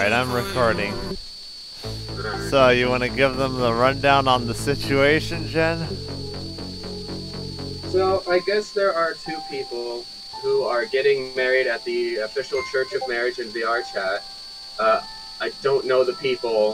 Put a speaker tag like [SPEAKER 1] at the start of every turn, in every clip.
[SPEAKER 1] Alright, I'm recording. So, you want to give them the rundown on the situation, Jen?
[SPEAKER 2] So, I guess there are two people who are getting married at the official Church of Marriage in VR chat. I don't know the people,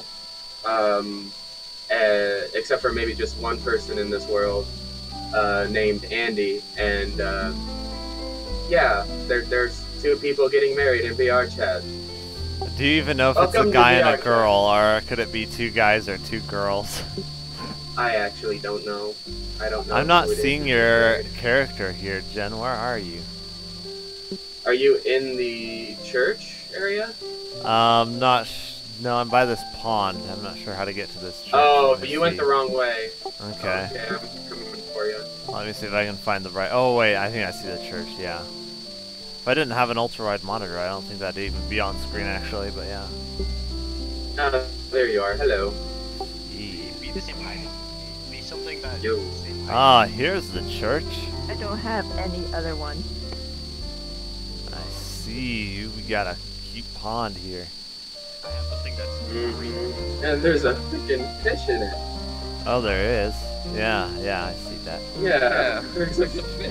[SPEAKER 2] except for maybe just one person in this world named Andy. And, yeah, there's two people getting married in VR chat.
[SPEAKER 1] Do you even know if it's a guy and a girl, or could it be two guys or two girls?
[SPEAKER 2] I actually don't know. I don't know.
[SPEAKER 1] I'm not seeing your character here, Jen. Where are you?
[SPEAKER 2] Are you in the church area?
[SPEAKER 1] No, I'm by this pond. I'm not sure how to get to this church.
[SPEAKER 2] Oh, but you went the wrong way.
[SPEAKER 1] Okay.
[SPEAKER 2] Okay, I'm coming for you.
[SPEAKER 1] Let me see if I can find the right... Oh, wait, I think I see the church, yeah. If I didn't have an ultra-wide monitor, I don't think that'd even be on screen, actually, but yeah.
[SPEAKER 2] There you are. Hello.
[SPEAKER 3] Be the same height. Be something that...
[SPEAKER 2] Yo.
[SPEAKER 1] Ah, here's the church.
[SPEAKER 4] I don't have any other one.
[SPEAKER 1] I see. We got a cute pond here.
[SPEAKER 3] I have something that's...
[SPEAKER 2] And there's a freaking fish in it.
[SPEAKER 1] Oh, there is. Yeah, I see that.
[SPEAKER 2] Yeah, there's a fish.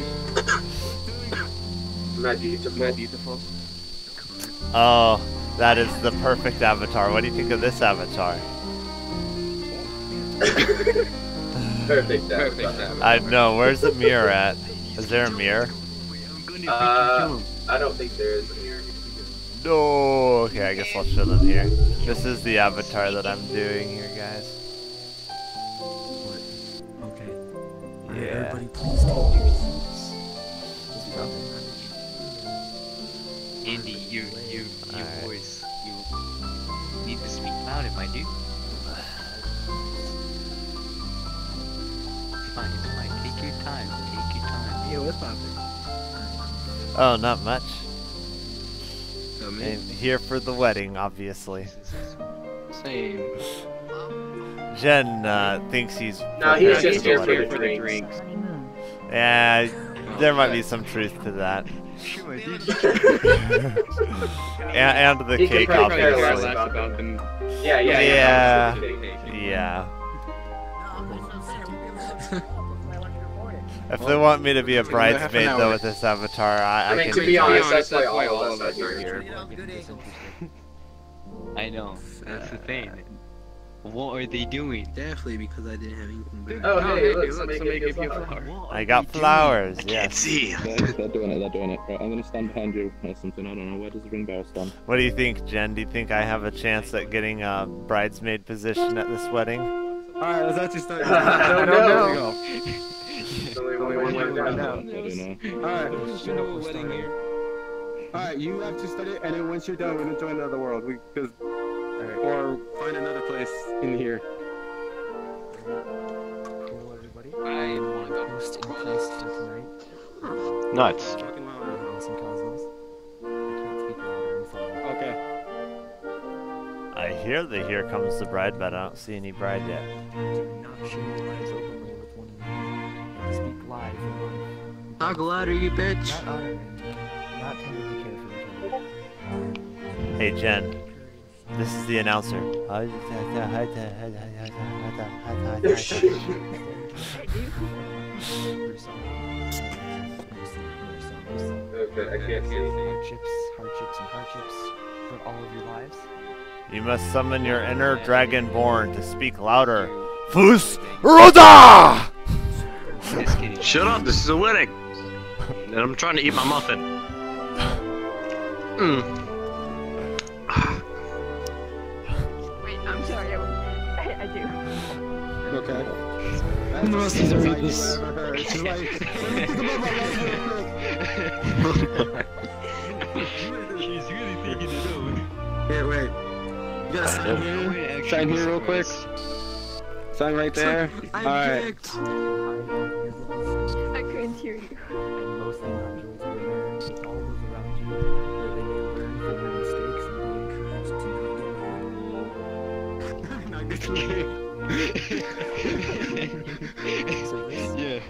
[SPEAKER 2] Not beautiful.
[SPEAKER 1] Oh, that is the perfect avatar. What do you think of this avatar?
[SPEAKER 2] Perfect avatar.
[SPEAKER 1] I know. Where's the mirror at? Is there a mirror?
[SPEAKER 2] I don't think there is a mirror.
[SPEAKER 1] No. Okay, I guess I'll show them here. This is the avatar that I'm doing here, guys.
[SPEAKER 5] Okay.
[SPEAKER 1] Yeah.
[SPEAKER 5] Everybody, please take your seats.
[SPEAKER 6] Andy, you
[SPEAKER 1] Alright.
[SPEAKER 6] voice, you need to speak louder, my dude. It's fine, take your time,
[SPEAKER 5] Yeah, what's poppin'?
[SPEAKER 1] Oh, not much.
[SPEAKER 5] Oh,
[SPEAKER 1] I'm here for the wedding, obviously.
[SPEAKER 5] Same.
[SPEAKER 1] Jen thinks he's...
[SPEAKER 2] No, he's just here for
[SPEAKER 1] wedding.
[SPEAKER 2] the drinks.
[SPEAKER 4] Honeymoon.
[SPEAKER 1] Yeah, there might be some truth to that. and the
[SPEAKER 2] He could
[SPEAKER 1] cake,
[SPEAKER 2] probably care less
[SPEAKER 1] obviously.
[SPEAKER 2] about them.
[SPEAKER 1] Yeah. If they want me to be a bridesmaid, though, with this avatar, I
[SPEAKER 2] mean,
[SPEAKER 1] can...
[SPEAKER 2] to be honest, that's why all of us are here.
[SPEAKER 6] I know, that's the thing. What are they doing?
[SPEAKER 5] Definitely because I didn't have anything better.
[SPEAKER 2] Oh, hey, look, somebody gave you a flower.
[SPEAKER 1] I got flowers, yes.
[SPEAKER 6] See.
[SPEAKER 7] They're doing it. Right, I'm gonna stand behind you or something. I don't know. Where does the ring bearer stand?
[SPEAKER 1] What do you think, Jen? Do you think I have a chance at getting a bridesmaid position at this wedding?
[SPEAKER 5] Alright, let's actually start.
[SPEAKER 2] I don't know.
[SPEAKER 5] There's
[SPEAKER 2] Only one way to find out.
[SPEAKER 7] I don't know.
[SPEAKER 5] Alright, alright, you have to start it, and then once you're done, we're gonna join the other world. Or find another place in here.
[SPEAKER 8] Hello everybody.
[SPEAKER 6] I wanna go.
[SPEAKER 8] Host and guest for tonight.
[SPEAKER 6] Nuts.
[SPEAKER 5] Talking louder.
[SPEAKER 8] Awesome Cosmos. I can't speak louder, I'm sorry.
[SPEAKER 5] Okay.
[SPEAKER 1] I hear that here comes the bride, but I don't see any bride yet.
[SPEAKER 8] Do not share your lives openly with one another. And speak live and live.
[SPEAKER 5] Talk louder, you bitch.
[SPEAKER 8] Not honoring. Not tending to care for each other.
[SPEAKER 1] Hey, Jen. This is the announcer.
[SPEAKER 2] Okay, I can't see anything.
[SPEAKER 8] Hardships for all of your lives.
[SPEAKER 1] You must summon your inner dragonborn to speak louder. Fus Roda!
[SPEAKER 6] Just kidding.
[SPEAKER 9] Shut up, this is a wedding! And I'm trying to eat my muffin.
[SPEAKER 4] Wait, I'm sorry. I do.
[SPEAKER 5] Okay.
[SPEAKER 8] Who knows these are this?
[SPEAKER 6] She's really thinking it over.
[SPEAKER 5] Here, wait. You gotta sign here. Sign here real quick. Sign right there. Alright.
[SPEAKER 4] I couldn't hear you.
[SPEAKER 8] And mostly not joy to your marriage with all those around you, where they may learn from their mistakes and be encouraged to
[SPEAKER 6] Yeah.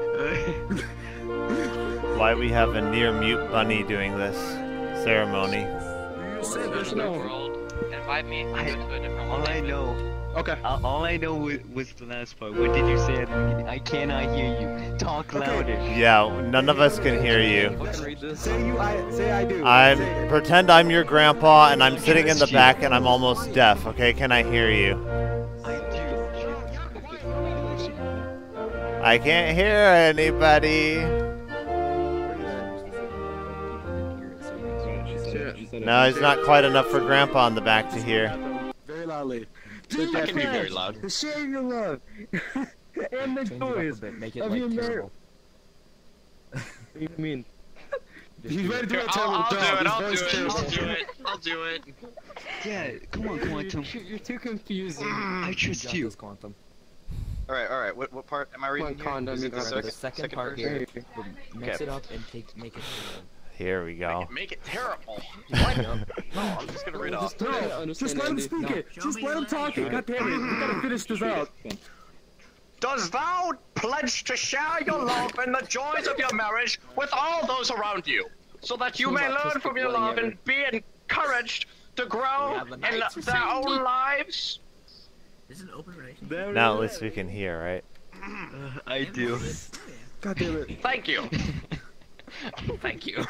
[SPEAKER 1] Why we have a near mute bunny doing this ceremony?
[SPEAKER 3] invite me to a different
[SPEAKER 6] All
[SPEAKER 3] one.
[SPEAKER 6] I know.
[SPEAKER 5] Okay.
[SPEAKER 6] All I know was the last part. What did you say at the beginning? I cannot hear you. Talk louder.
[SPEAKER 1] Yeah, none of us can hear you.
[SPEAKER 5] Say I do.
[SPEAKER 1] Pretend I'm your grandpa and I'm sitting in the back and I'm almost deaf, okay? Can I hear you? I can't hear anybody. No, he's not quite enough for grandpa in the back to hear.
[SPEAKER 5] Very loudly.
[SPEAKER 9] I can be very loud.
[SPEAKER 5] Sharing your love and the joys
[SPEAKER 8] Make it
[SPEAKER 5] of
[SPEAKER 8] like
[SPEAKER 5] your marriage.
[SPEAKER 8] terrible.
[SPEAKER 5] What do you mean?
[SPEAKER 8] Just
[SPEAKER 5] He's
[SPEAKER 8] do
[SPEAKER 5] ready to
[SPEAKER 8] it.
[SPEAKER 5] do a terrible
[SPEAKER 9] I'll
[SPEAKER 5] job.
[SPEAKER 9] do it. I'll do it.
[SPEAKER 6] Yeah, come on, Quantum.
[SPEAKER 5] You're too confusing.
[SPEAKER 6] I trust you.
[SPEAKER 8] Quantum.
[SPEAKER 9] Alright, what part am I reading here?
[SPEAKER 5] Condom,
[SPEAKER 9] Is it the
[SPEAKER 8] The second part
[SPEAKER 9] verse?
[SPEAKER 8] here. Mix
[SPEAKER 9] Okay.
[SPEAKER 8] it up and make it terrible.
[SPEAKER 1] Here we go.
[SPEAKER 9] Make it terrible. What? No, I'm just gonna read off.
[SPEAKER 5] Just let him speak it. Just let him talk it. God damn it. We gotta finish this out.
[SPEAKER 9] Does thou pledge to share your love and the joys of your marriage with all those around you, so that you may learn from your love and be encouraged to grow in their own lives?
[SPEAKER 10] This is an open relationship.
[SPEAKER 1] Now at least we can hear, right?
[SPEAKER 6] I do.
[SPEAKER 5] God damn it.
[SPEAKER 9] Thank you. Thank you.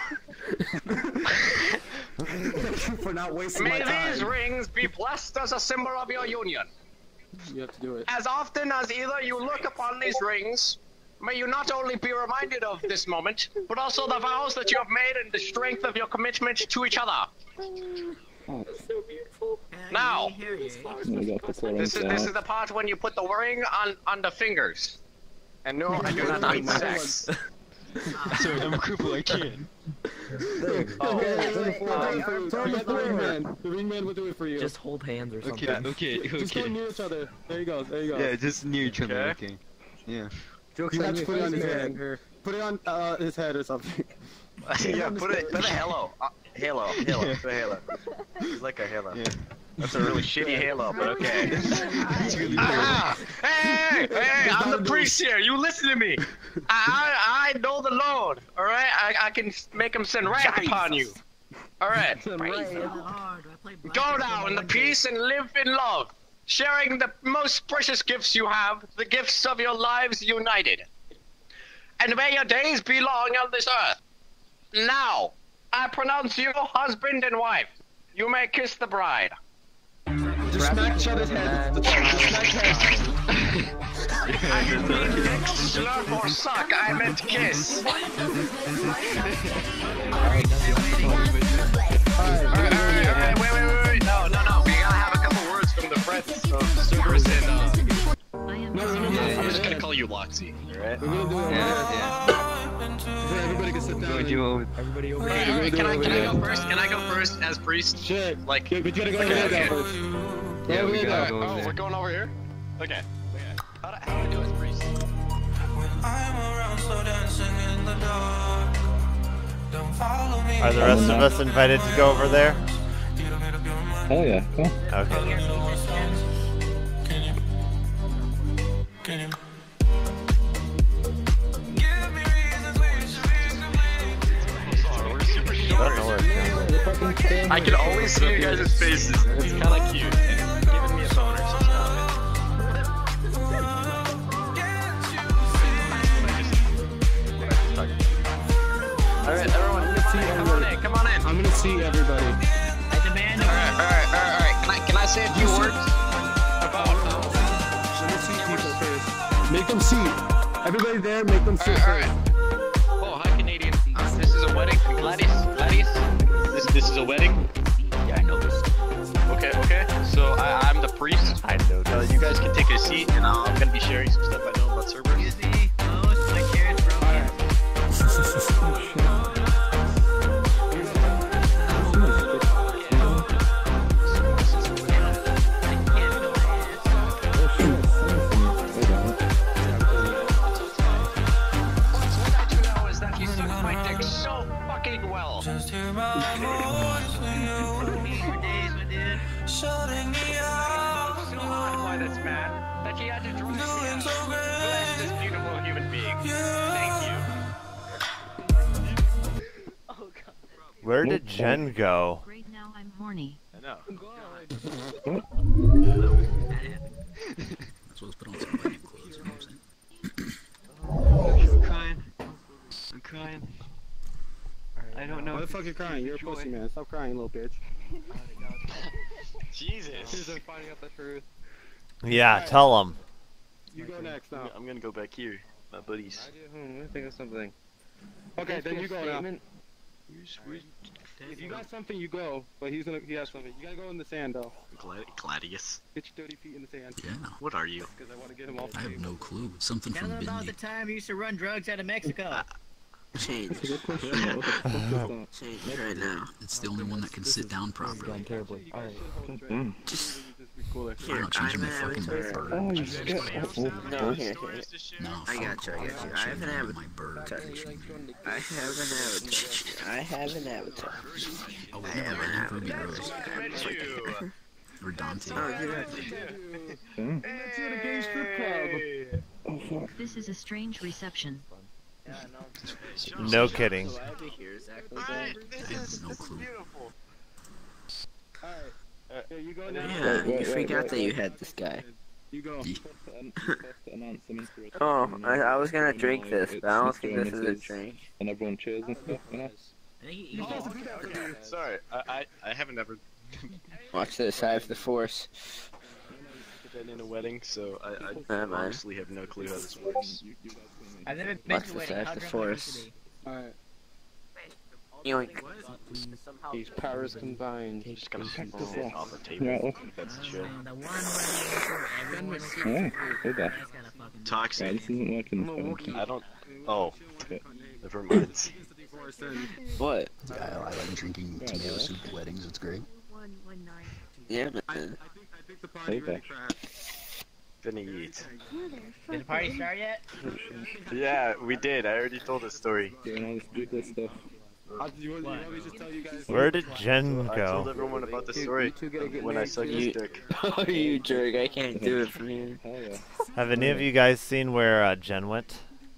[SPEAKER 5] Thank you for not wasting my
[SPEAKER 9] May these
[SPEAKER 5] time.
[SPEAKER 9] rings be blessed as a symbol of your union.
[SPEAKER 5] You have to do it.
[SPEAKER 9] As often as either you look upon these rings, may you not only be reminded of this moment, but also the vows that you have made and the strength of your commitment to each other.
[SPEAKER 10] So beautiful.
[SPEAKER 9] Now,
[SPEAKER 7] This
[SPEAKER 9] this is the part when you put the ring on the fingers. And no, I do not mean sex.
[SPEAKER 6] Sorry, I'm a cripple. I can't.
[SPEAKER 5] The ring man will do it for you.
[SPEAKER 8] Just hold hands or something.
[SPEAKER 6] Okay.
[SPEAKER 5] Just go near each other. There you go. There you go.
[SPEAKER 6] Yeah, just near each other. Okay. Yeah.
[SPEAKER 5] You have to put it on his head. Put it on his head or something.
[SPEAKER 9] Yeah, put a halo. Halo. Put a halo. It's like a halo.
[SPEAKER 6] Yeah.
[SPEAKER 9] That's a really shitty halo, but okay. Hey, I'm the priest here. You listen to me. I know the Lord, alright? I can make him send wrath upon you. Alright. Go now in the peace and live in love, sharing the most precious gifts you have, the gifts of your lives united. And may your days be long on this earth. Now, I pronounce you husband and wife. You may kiss the bride.
[SPEAKER 5] Just smack each other's heads. Just smack heads.
[SPEAKER 9] I didn't mean dick, slurp, or suck. I meant kiss. Alright. Wait. No. We gotta have a couple words from the friends of Cerberus and, I'm just gonna call you Loxy, alright?
[SPEAKER 5] We're gonna do it. Yeah. Everybody can sit down.
[SPEAKER 8] Everybody over
[SPEAKER 9] Hey,
[SPEAKER 8] here.
[SPEAKER 9] can I go first? Can I go first as priest?
[SPEAKER 5] Sure.
[SPEAKER 9] Like,
[SPEAKER 5] Yeah, but you gotta go over there first.
[SPEAKER 6] Yeah, we gotta go
[SPEAKER 9] oh,
[SPEAKER 6] over there.
[SPEAKER 9] we're going over here? Okay. How do I do as priest?
[SPEAKER 1] Are the rest of us invited to go over there?
[SPEAKER 7] Hell yeah. Cool.
[SPEAKER 1] Okay. Starting to work, yeah.
[SPEAKER 9] I can always see you guys' faces. It's kind of cute. And giving me a boner, so stop it. Alright, everyone, come on in.
[SPEAKER 5] I'm gonna see everybody.
[SPEAKER 10] I demand
[SPEAKER 9] Alright. Can I say a few words?
[SPEAKER 5] Let me see people first. Make them see. Everybody there, make them sit
[SPEAKER 9] Alright.
[SPEAKER 5] first.
[SPEAKER 9] Oh, hi, Canadian. This is a wedding. Gladys. This is a wedding?
[SPEAKER 10] Yeah, I know this.
[SPEAKER 9] Okay. So I'm the priest.
[SPEAKER 1] I know this.
[SPEAKER 9] You guys can take a seat, and I'm gonna be sharing some stuff I know about Cerberus.
[SPEAKER 10] Excuse me. Oh, it's my carrots broken.
[SPEAKER 9] What I do know is that you suck my dick so fucking well. So hot by this man that he had to drink me out. Bless this beautiful human being. Thank you.
[SPEAKER 1] Where did Jen go?
[SPEAKER 11] Right now I'm horny.
[SPEAKER 9] I know.
[SPEAKER 11] Supposed to put on some wedding clothes, you know what I'm saying?
[SPEAKER 6] I'm crying. I'm crying. I don't know.
[SPEAKER 5] Why the fuck you crying? You're a pussy, man. Stop crying, little bitch.
[SPEAKER 9] Jesus.
[SPEAKER 5] Here's them finding out the truth.
[SPEAKER 1] Yeah, tell him.
[SPEAKER 5] You go next now.
[SPEAKER 9] I'm gonna go back here. My buddies.
[SPEAKER 5] Let me think of something. Okay, then you go now. If you got something, you go. But he has something. You gotta go in the sand, though.
[SPEAKER 9] Gladius.
[SPEAKER 5] Get your 30 feet in the sand.
[SPEAKER 11] Yeah.
[SPEAKER 9] What are you?
[SPEAKER 5] Because I want to get him off.
[SPEAKER 11] I have no clue. Something
[SPEAKER 10] Tell
[SPEAKER 11] from
[SPEAKER 10] them about the
[SPEAKER 11] Bindi.
[SPEAKER 10] time you used to run drugs out of Mexico.
[SPEAKER 7] Change.
[SPEAKER 11] Change right now. It's the only one that can sit down properly.
[SPEAKER 8] Terribly. Alright.
[SPEAKER 11] I'm not changing my fucking bird.
[SPEAKER 7] Oh, you
[SPEAKER 3] No,
[SPEAKER 10] here.
[SPEAKER 11] No,
[SPEAKER 10] I got you. I have an avatar.
[SPEAKER 11] my bird.
[SPEAKER 10] I have an avatar. I have an avatar.
[SPEAKER 11] Oh, we never ran Ruby Rose. Or Dante.
[SPEAKER 12] This is a strange reception.
[SPEAKER 1] No kidding.
[SPEAKER 11] No clue.
[SPEAKER 10] Yeah, you forgot that you had this guy.
[SPEAKER 5] You go.
[SPEAKER 10] Oh, I was gonna drink this, but I don't think this is a drink.
[SPEAKER 7] And everyone cheers and stuff, you know?
[SPEAKER 9] Sorry, I haven't ever
[SPEAKER 10] Watch this, I have the force.
[SPEAKER 9] been in a wedding, so I
[SPEAKER 10] Never mind.
[SPEAKER 9] honestly have no clue how this works.
[SPEAKER 10] I've never been to a wedding. I have the force.
[SPEAKER 5] Alright.
[SPEAKER 10] Yoink.
[SPEAKER 5] These powers combined.
[SPEAKER 9] Just gonna
[SPEAKER 5] Protect
[SPEAKER 9] fall
[SPEAKER 5] us all.
[SPEAKER 9] off the table.
[SPEAKER 7] Yeah, look.
[SPEAKER 9] That's the show.
[SPEAKER 7] Oh, good that.
[SPEAKER 9] Toxic.
[SPEAKER 7] Right, this isn't working.
[SPEAKER 9] I don't. Oh. Never mind.
[SPEAKER 10] What?
[SPEAKER 11] I like drinking tomato soup at weddings. It's great.
[SPEAKER 10] Yeah, man.
[SPEAKER 7] Hey, back.
[SPEAKER 9] Gonna eat.
[SPEAKER 10] Did the party start yet?
[SPEAKER 9] Yeah, we did. I already told the story.
[SPEAKER 7] Doing all this stuff.
[SPEAKER 1] Where did Jen
[SPEAKER 9] I told
[SPEAKER 1] go?
[SPEAKER 9] everyone about the story when I sucked his dick.
[SPEAKER 10] Oh, you jerk, I can't do it from here.
[SPEAKER 7] Hell yeah.
[SPEAKER 1] Have any of you guys seen where Jen went?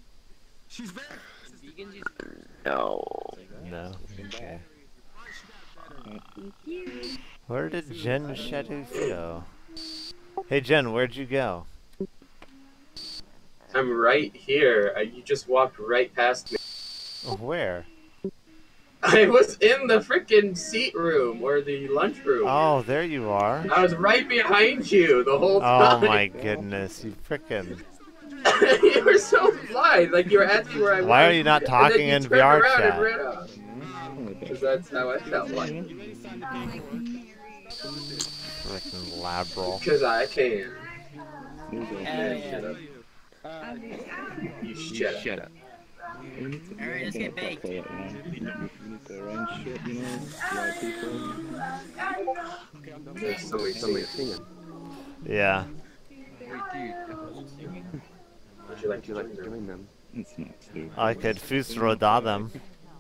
[SPEAKER 10] No.
[SPEAKER 1] No. Okay. Where did Jen Shadows go? Hey Jen, where'd you go?
[SPEAKER 2] I'm right here. You just walked right past me.
[SPEAKER 1] Where?
[SPEAKER 2] I was in the frickin' seat room or the lunch room.
[SPEAKER 1] Oh, there you are.
[SPEAKER 2] I was right behind you the whole
[SPEAKER 1] Oh
[SPEAKER 2] time.
[SPEAKER 1] my goodness, you frickin'.
[SPEAKER 2] You were so blind. Like you were asking where I was.
[SPEAKER 1] Why are you not talking in
[SPEAKER 2] and then you
[SPEAKER 1] VR
[SPEAKER 2] turned around
[SPEAKER 1] chat?
[SPEAKER 2] and ran off. Because that's how I felt like.
[SPEAKER 1] Frickin' labral.
[SPEAKER 2] Because I can.
[SPEAKER 10] Yeah.
[SPEAKER 2] You shut up.
[SPEAKER 10] Alright, let's get baked.
[SPEAKER 7] We need to arrange shit, you know? Right people.
[SPEAKER 2] There's somebody singing.
[SPEAKER 1] Yeah.
[SPEAKER 2] Would you like to join them?
[SPEAKER 7] It's not stupid.
[SPEAKER 1] I could Fusroda them.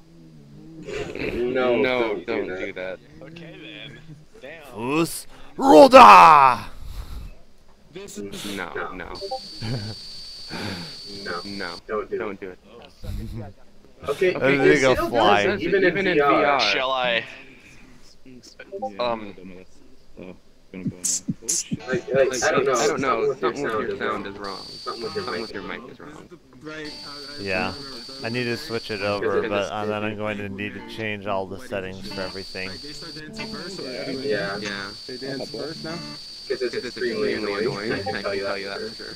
[SPEAKER 2] No, don't do that.
[SPEAKER 9] Okay then. Damn.
[SPEAKER 1] Fusroda!
[SPEAKER 5] This is
[SPEAKER 2] No.
[SPEAKER 5] no.
[SPEAKER 2] Don't do
[SPEAKER 5] it.
[SPEAKER 2] Okay,
[SPEAKER 1] There
[SPEAKER 2] it
[SPEAKER 1] you go,
[SPEAKER 2] still
[SPEAKER 1] fly.
[SPEAKER 2] does it, even in VR.
[SPEAKER 9] Shall I?
[SPEAKER 7] Oh, gonna go now. Oh, shit.
[SPEAKER 2] Like, I don't know.
[SPEAKER 5] Something with your
[SPEAKER 2] sound
[SPEAKER 5] is wrong.
[SPEAKER 2] Something with your mic
[SPEAKER 5] is wrong.
[SPEAKER 1] Yeah. I need to switch it over, but then I'm going to need to change all the settings for everything.
[SPEAKER 2] Yeah.
[SPEAKER 5] They dance first now?
[SPEAKER 2] Because it's extremely annoying. I can tell you that for sure.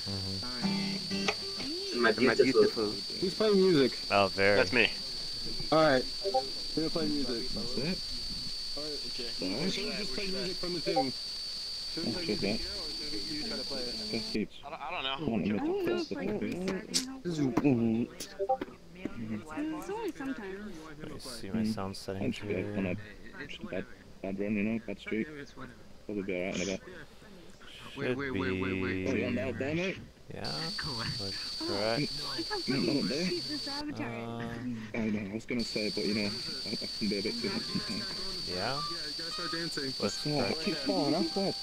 [SPEAKER 2] My beautiful.
[SPEAKER 5] Who's playing music?
[SPEAKER 1] Oh, very.
[SPEAKER 9] That's me.
[SPEAKER 5] Alright. We're gonna play music.
[SPEAKER 7] That's it.
[SPEAKER 5] Alright. Should we just play music from the tune? Should we play
[SPEAKER 7] Should
[SPEAKER 5] music
[SPEAKER 7] that.
[SPEAKER 5] here, or should you try to play it?
[SPEAKER 7] Just keeps.
[SPEAKER 9] I don't
[SPEAKER 7] I
[SPEAKER 9] know.
[SPEAKER 7] want to make the first of
[SPEAKER 13] It's only sometimes.
[SPEAKER 1] Let me see my sound
[SPEAKER 7] I
[SPEAKER 1] settings
[SPEAKER 7] should be like on
[SPEAKER 1] here.
[SPEAKER 7] a bad run, you know, bad streak. Probably be alright in a bit.
[SPEAKER 1] Should be...
[SPEAKER 7] Oh, you on that, damn it?
[SPEAKER 1] Yeah, looks correct.
[SPEAKER 7] No, not there.
[SPEAKER 13] This avatar.
[SPEAKER 7] I know, I was gonna say, but you know, I can be a bit too much sometimes.
[SPEAKER 1] Yeah?
[SPEAKER 5] Yeah, you gotta start dancing.
[SPEAKER 1] Looks
[SPEAKER 7] Oh, I
[SPEAKER 1] correct.
[SPEAKER 7] keep falling off that.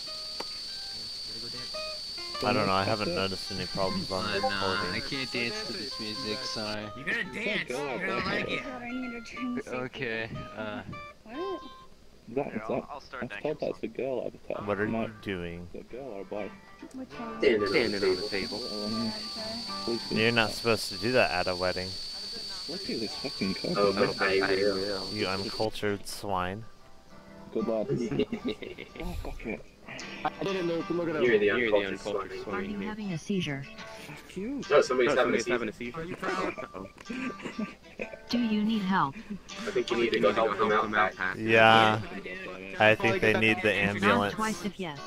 [SPEAKER 1] I don't know, I haven't noticed any problems on the
[SPEAKER 6] I
[SPEAKER 1] recording.
[SPEAKER 6] can't dance to this music, sorry.
[SPEAKER 10] You're gonna dance. You're gonna like it.
[SPEAKER 6] Okay,
[SPEAKER 13] What?
[SPEAKER 3] I'll start
[SPEAKER 7] I thought that's a girl avatar.
[SPEAKER 1] What are you doing?
[SPEAKER 7] Is it a girl or a boy?
[SPEAKER 2] Standing on the table.
[SPEAKER 1] You're not supposed to do that at a wedding.
[SPEAKER 7] Look at this fucking cup.
[SPEAKER 2] Oh, but I will.
[SPEAKER 1] You uncultured swine.
[SPEAKER 7] Good lad. Oh, fuck it.
[SPEAKER 5] I didn't look it up.
[SPEAKER 2] You're the uncultured
[SPEAKER 12] Are
[SPEAKER 2] swine.
[SPEAKER 12] you having a seizure?
[SPEAKER 5] Fuck you.
[SPEAKER 2] No, somebody's having a seizure.
[SPEAKER 5] Are you proud?
[SPEAKER 12] Do you need help?
[SPEAKER 2] I think you need to go help them out, Pat.
[SPEAKER 1] Yeah. I think they need the
[SPEAKER 12] Count
[SPEAKER 1] ambulance.
[SPEAKER 12] twice if yes.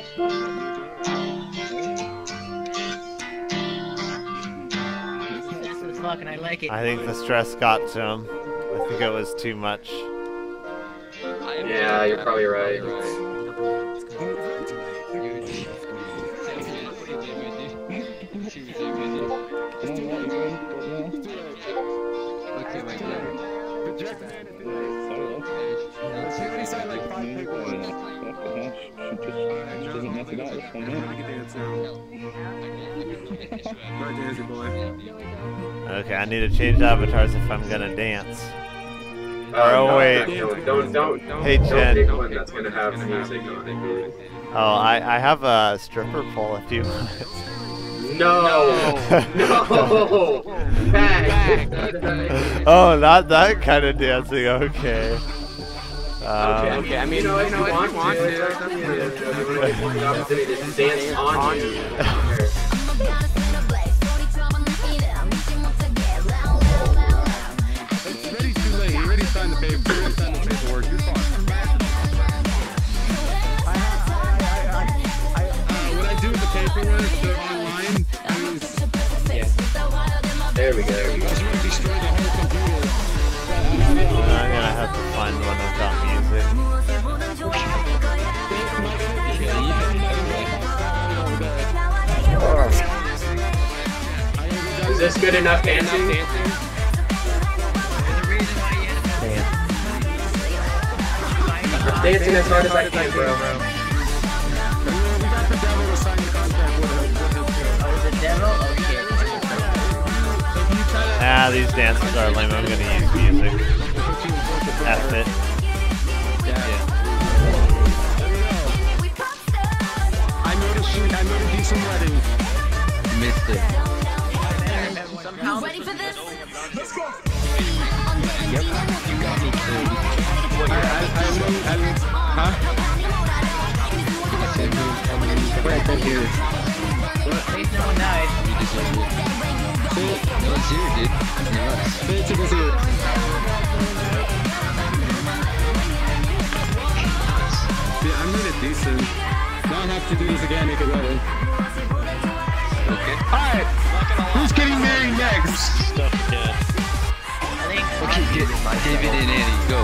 [SPEAKER 10] Fucking, I like it.
[SPEAKER 1] I think the stress got to him. I think it was too much.
[SPEAKER 2] Yeah, you're probably right.
[SPEAKER 6] Okay, my
[SPEAKER 1] Okay, I need to change avatars if I'm gonna dance.
[SPEAKER 2] No,
[SPEAKER 1] wait.
[SPEAKER 2] Don't.
[SPEAKER 1] Hey,
[SPEAKER 2] Don't
[SPEAKER 1] Jen.
[SPEAKER 2] pick one that's gonna have music on it, dude.
[SPEAKER 1] Oh, I have a stripper pole if you want.
[SPEAKER 2] No! No! Back!
[SPEAKER 1] Oh, not that kind of dancing. Okay.
[SPEAKER 2] Okay, I mean, if you want to, it's up to you. You want to take the opportunity to dance on you.
[SPEAKER 5] It's already too late. You already signed the paper. You already signed the paperwork. You're fine. What I do with the paperwork, they're online.
[SPEAKER 2] There we go.
[SPEAKER 5] I just want to destroy the whole computer.
[SPEAKER 1] I'm gonna have to find one without music.
[SPEAKER 2] Is this good enough dancing? I'm dancing as hard as I can, bro.
[SPEAKER 5] We got the devil to sign the contract with him.
[SPEAKER 10] Oh, the devil?
[SPEAKER 1] Ah, these dances are lame. I'm gonna use music. F it.
[SPEAKER 5] I made a decent wedding.
[SPEAKER 6] Missed it.
[SPEAKER 10] Somehow.
[SPEAKER 13] Ready for this?
[SPEAKER 10] Let's go.
[SPEAKER 6] Yep. You got me killed.
[SPEAKER 5] Huh? Wait, thank you.
[SPEAKER 10] At least no one died.
[SPEAKER 6] You deserve it. It's here, dude.
[SPEAKER 5] It's here. Yeah, I made it decent. Now I have to do this again, make it better.
[SPEAKER 6] Okay.
[SPEAKER 5] Alright, who's getting married next?
[SPEAKER 3] Stuff again.
[SPEAKER 10] I think.
[SPEAKER 6] Okay, David and Annie, go.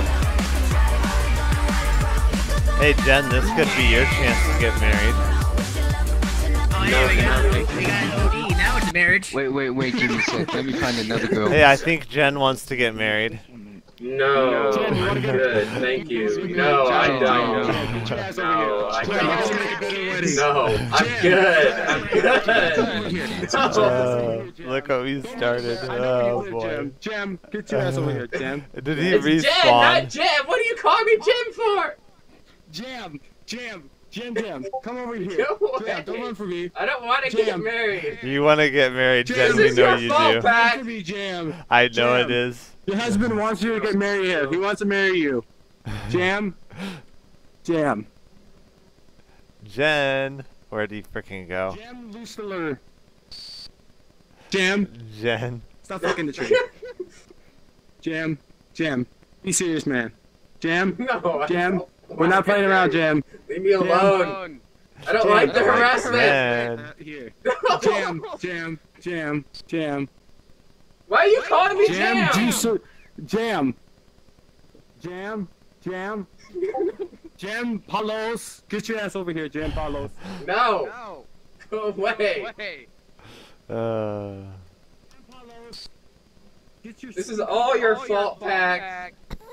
[SPEAKER 1] Hey Jen, this could be your chance to get married.
[SPEAKER 10] Oh yeah, we got an OD. Now it's marriage.
[SPEAKER 6] Wait, give me a sec. Let me find another girl.
[SPEAKER 1] Hey, I think Jen wants to get married.
[SPEAKER 2] No, I'm good, thank you. No, I don't. No, I don't. No, I'm good. I'm good. No.
[SPEAKER 1] Look what we started. Oh boy.
[SPEAKER 5] Jam, get your ass over here, Jam.
[SPEAKER 1] Did he
[SPEAKER 2] It's
[SPEAKER 1] respawn?
[SPEAKER 2] Jam, not Jam. What do you call me Jim for?
[SPEAKER 5] Jam, come over here.
[SPEAKER 2] Go away.
[SPEAKER 5] Jam, don't run for me.
[SPEAKER 2] I don't want to get
[SPEAKER 5] Jam.
[SPEAKER 2] married.
[SPEAKER 1] You want to get married, Jen?
[SPEAKER 5] Jam,
[SPEAKER 1] We
[SPEAKER 2] this is
[SPEAKER 1] know
[SPEAKER 2] your
[SPEAKER 1] you
[SPEAKER 2] fault,
[SPEAKER 1] do.
[SPEAKER 2] Pat.
[SPEAKER 5] Run for me, Jam.
[SPEAKER 1] I know
[SPEAKER 5] Jam.
[SPEAKER 1] it is.
[SPEAKER 5] Your husband wants you to get married here. He wants to marry you. Jam.
[SPEAKER 1] Jen, where'd he freaking go?
[SPEAKER 5] Jam Lucifer. Jam.
[SPEAKER 1] Jen.
[SPEAKER 5] Stop fucking the tree. Jam. Be serious, man. Jam.
[SPEAKER 2] No,
[SPEAKER 5] Jam. We're not playing around, Jam.
[SPEAKER 2] Leave me alone. I don't like the harassment.
[SPEAKER 1] Man.
[SPEAKER 5] Here. Jam.
[SPEAKER 2] Why are you calling me Jam?
[SPEAKER 5] Jam Palos. Get your ass over here, Jam Palos.
[SPEAKER 2] No. Go away. This is all your fault, Pack.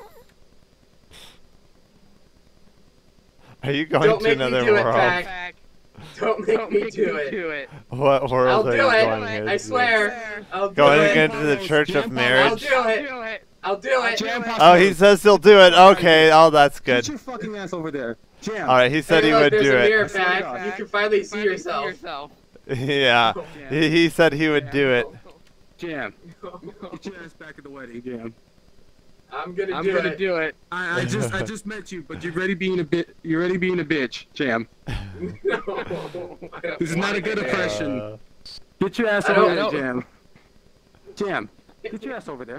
[SPEAKER 1] Are you going
[SPEAKER 2] Don't
[SPEAKER 1] to
[SPEAKER 2] make me
[SPEAKER 1] another
[SPEAKER 2] do it,
[SPEAKER 1] world?
[SPEAKER 2] Pack. Don't make me do it.
[SPEAKER 1] What
[SPEAKER 2] I'll
[SPEAKER 1] world
[SPEAKER 2] do
[SPEAKER 1] are you
[SPEAKER 2] it.
[SPEAKER 1] going into?
[SPEAKER 2] I swear. I'll do
[SPEAKER 1] Going
[SPEAKER 2] it.
[SPEAKER 1] into the Church of
[SPEAKER 2] I'll
[SPEAKER 1] Marriage?
[SPEAKER 2] do it. I'll do it.
[SPEAKER 1] Oh, he says he'll do it. Okay. Oh, that's
[SPEAKER 5] Get
[SPEAKER 1] good.
[SPEAKER 5] your fucking ass over there. Jam.
[SPEAKER 1] All right. He said
[SPEAKER 2] Hey,
[SPEAKER 1] he
[SPEAKER 2] look,
[SPEAKER 1] would
[SPEAKER 2] there's
[SPEAKER 1] do
[SPEAKER 2] a
[SPEAKER 1] it.
[SPEAKER 2] mirror pack. You can finally see yourself.
[SPEAKER 1] Yeah. He said he would do it.
[SPEAKER 5] Jam. Get your ass back at the wedding, Jam.
[SPEAKER 2] I'm gonna do it.
[SPEAKER 5] I just met you, but you're ready being a bitch, Jam.
[SPEAKER 2] No.
[SPEAKER 5] This is not a good impression. Get your ass over there, Jam. Jam. Get your ass over there.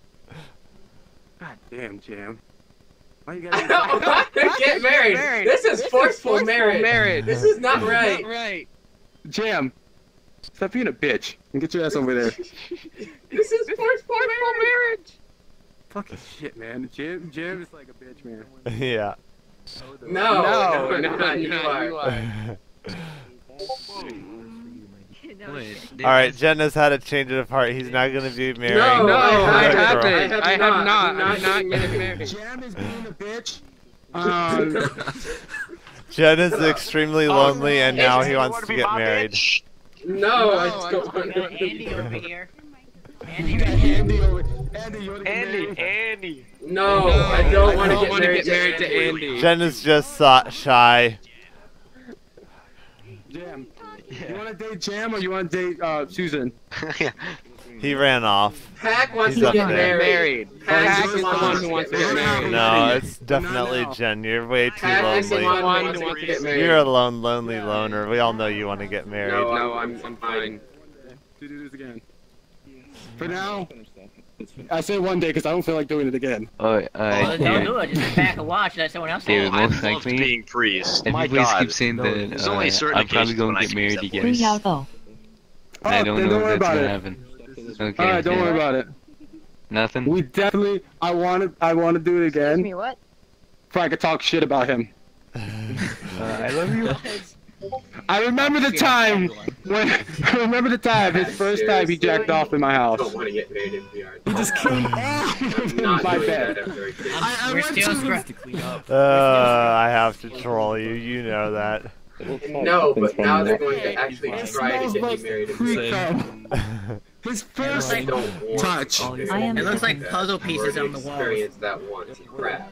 [SPEAKER 5] God damn, Jam. Why you
[SPEAKER 2] I don't want to get married. This is forceful marriage. This is not right.
[SPEAKER 5] Jam. Stop being a bitch and get your ass over there.
[SPEAKER 2] This is forceful marriage.
[SPEAKER 5] Fucking shit, man. Jam is like a bitch, man.
[SPEAKER 1] Yeah.
[SPEAKER 2] No, you are.
[SPEAKER 1] All right, Jen has had a change of heart. He's not going to be married.
[SPEAKER 2] No, I
[SPEAKER 9] haven't.
[SPEAKER 2] I have not.
[SPEAKER 9] I'm not getting married.
[SPEAKER 5] Jam is being a bitch.
[SPEAKER 1] Jen is extremely lonely, and now he wants to get married.
[SPEAKER 2] No, I don't want to.
[SPEAKER 10] Andy over here.
[SPEAKER 9] Andy.
[SPEAKER 2] No, I don't want to get married to Andy.
[SPEAKER 1] Jen is just shy.
[SPEAKER 5] Jam. You want to date Jam or you want to date Susan?
[SPEAKER 1] He ran off.
[SPEAKER 2] Pack wants
[SPEAKER 1] He's
[SPEAKER 2] to
[SPEAKER 1] up
[SPEAKER 2] get
[SPEAKER 1] there.
[SPEAKER 2] married.
[SPEAKER 9] Pack is the one who wants to get married.
[SPEAKER 1] No, it's definitely Jen. You're way too
[SPEAKER 2] Pack is the one
[SPEAKER 1] lonely.
[SPEAKER 2] who wants to get married.
[SPEAKER 1] You're a lonely loner. We all know you want to get married.
[SPEAKER 2] No, I'm fine.
[SPEAKER 5] Do this again. For now, I say one day because I don't feel like doing it again.
[SPEAKER 10] Don't do it. Just back and watch. Let someone else do
[SPEAKER 6] David,
[SPEAKER 10] it.
[SPEAKER 6] most
[SPEAKER 9] I
[SPEAKER 6] likely,
[SPEAKER 9] love being priest.
[SPEAKER 6] if
[SPEAKER 9] My
[SPEAKER 6] you please
[SPEAKER 9] God.
[SPEAKER 6] keep saying that,
[SPEAKER 9] There's only certain
[SPEAKER 6] I'm probably
[SPEAKER 9] occasions
[SPEAKER 6] going
[SPEAKER 9] when
[SPEAKER 6] to get
[SPEAKER 9] I
[SPEAKER 6] married
[SPEAKER 9] use that
[SPEAKER 6] again. I don't
[SPEAKER 5] then
[SPEAKER 6] know
[SPEAKER 5] don't worry
[SPEAKER 6] if that's
[SPEAKER 5] about
[SPEAKER 6] gonna
[SPEAKER 5] it.
[SPEAKER 6] happen. Okay.
[SPEAKER 5] Alright, don't worry about it.
[SPEAKER 6] Nothing?
[SPEAKER 5] We definitely, I want to do it again.
[SPEAKER 4] Excuse me, what?
[SPEAKER 5] So I could talk shit about him.
[SPEAKER 6] I love you.
[SPEAKER 5] I remember the time his first time he jacked off in my
[SPEAKER 2] I
[SPEAKER 5] house.
[SPEAKER 2] don't want to get married in VR.
[SPEAKER 5] He just killed all of them in
[SPEAKER 2] Not
[SPEAKER 5] my
[SPEAKER 2] doing
[SPEAKER 5] bed.
[SPEAKER 2] that after a kid.
[SPEAKER 10] We're still
[SPEAKER 1] I have to troll you. You know that.
[SPEAKER 2] No, but now they're going to actually try to get me married in VR.
[SPEAKER 5] His
[SPEAKER 2] I
[SPEAKER 5] first
[SPEAKER 2] don't want
[SPEAKER 5] touch.
[SPEAKER 10] It looks like puzzle pieces on the wall.
[SPEAKER 2] Experience that once. Crap.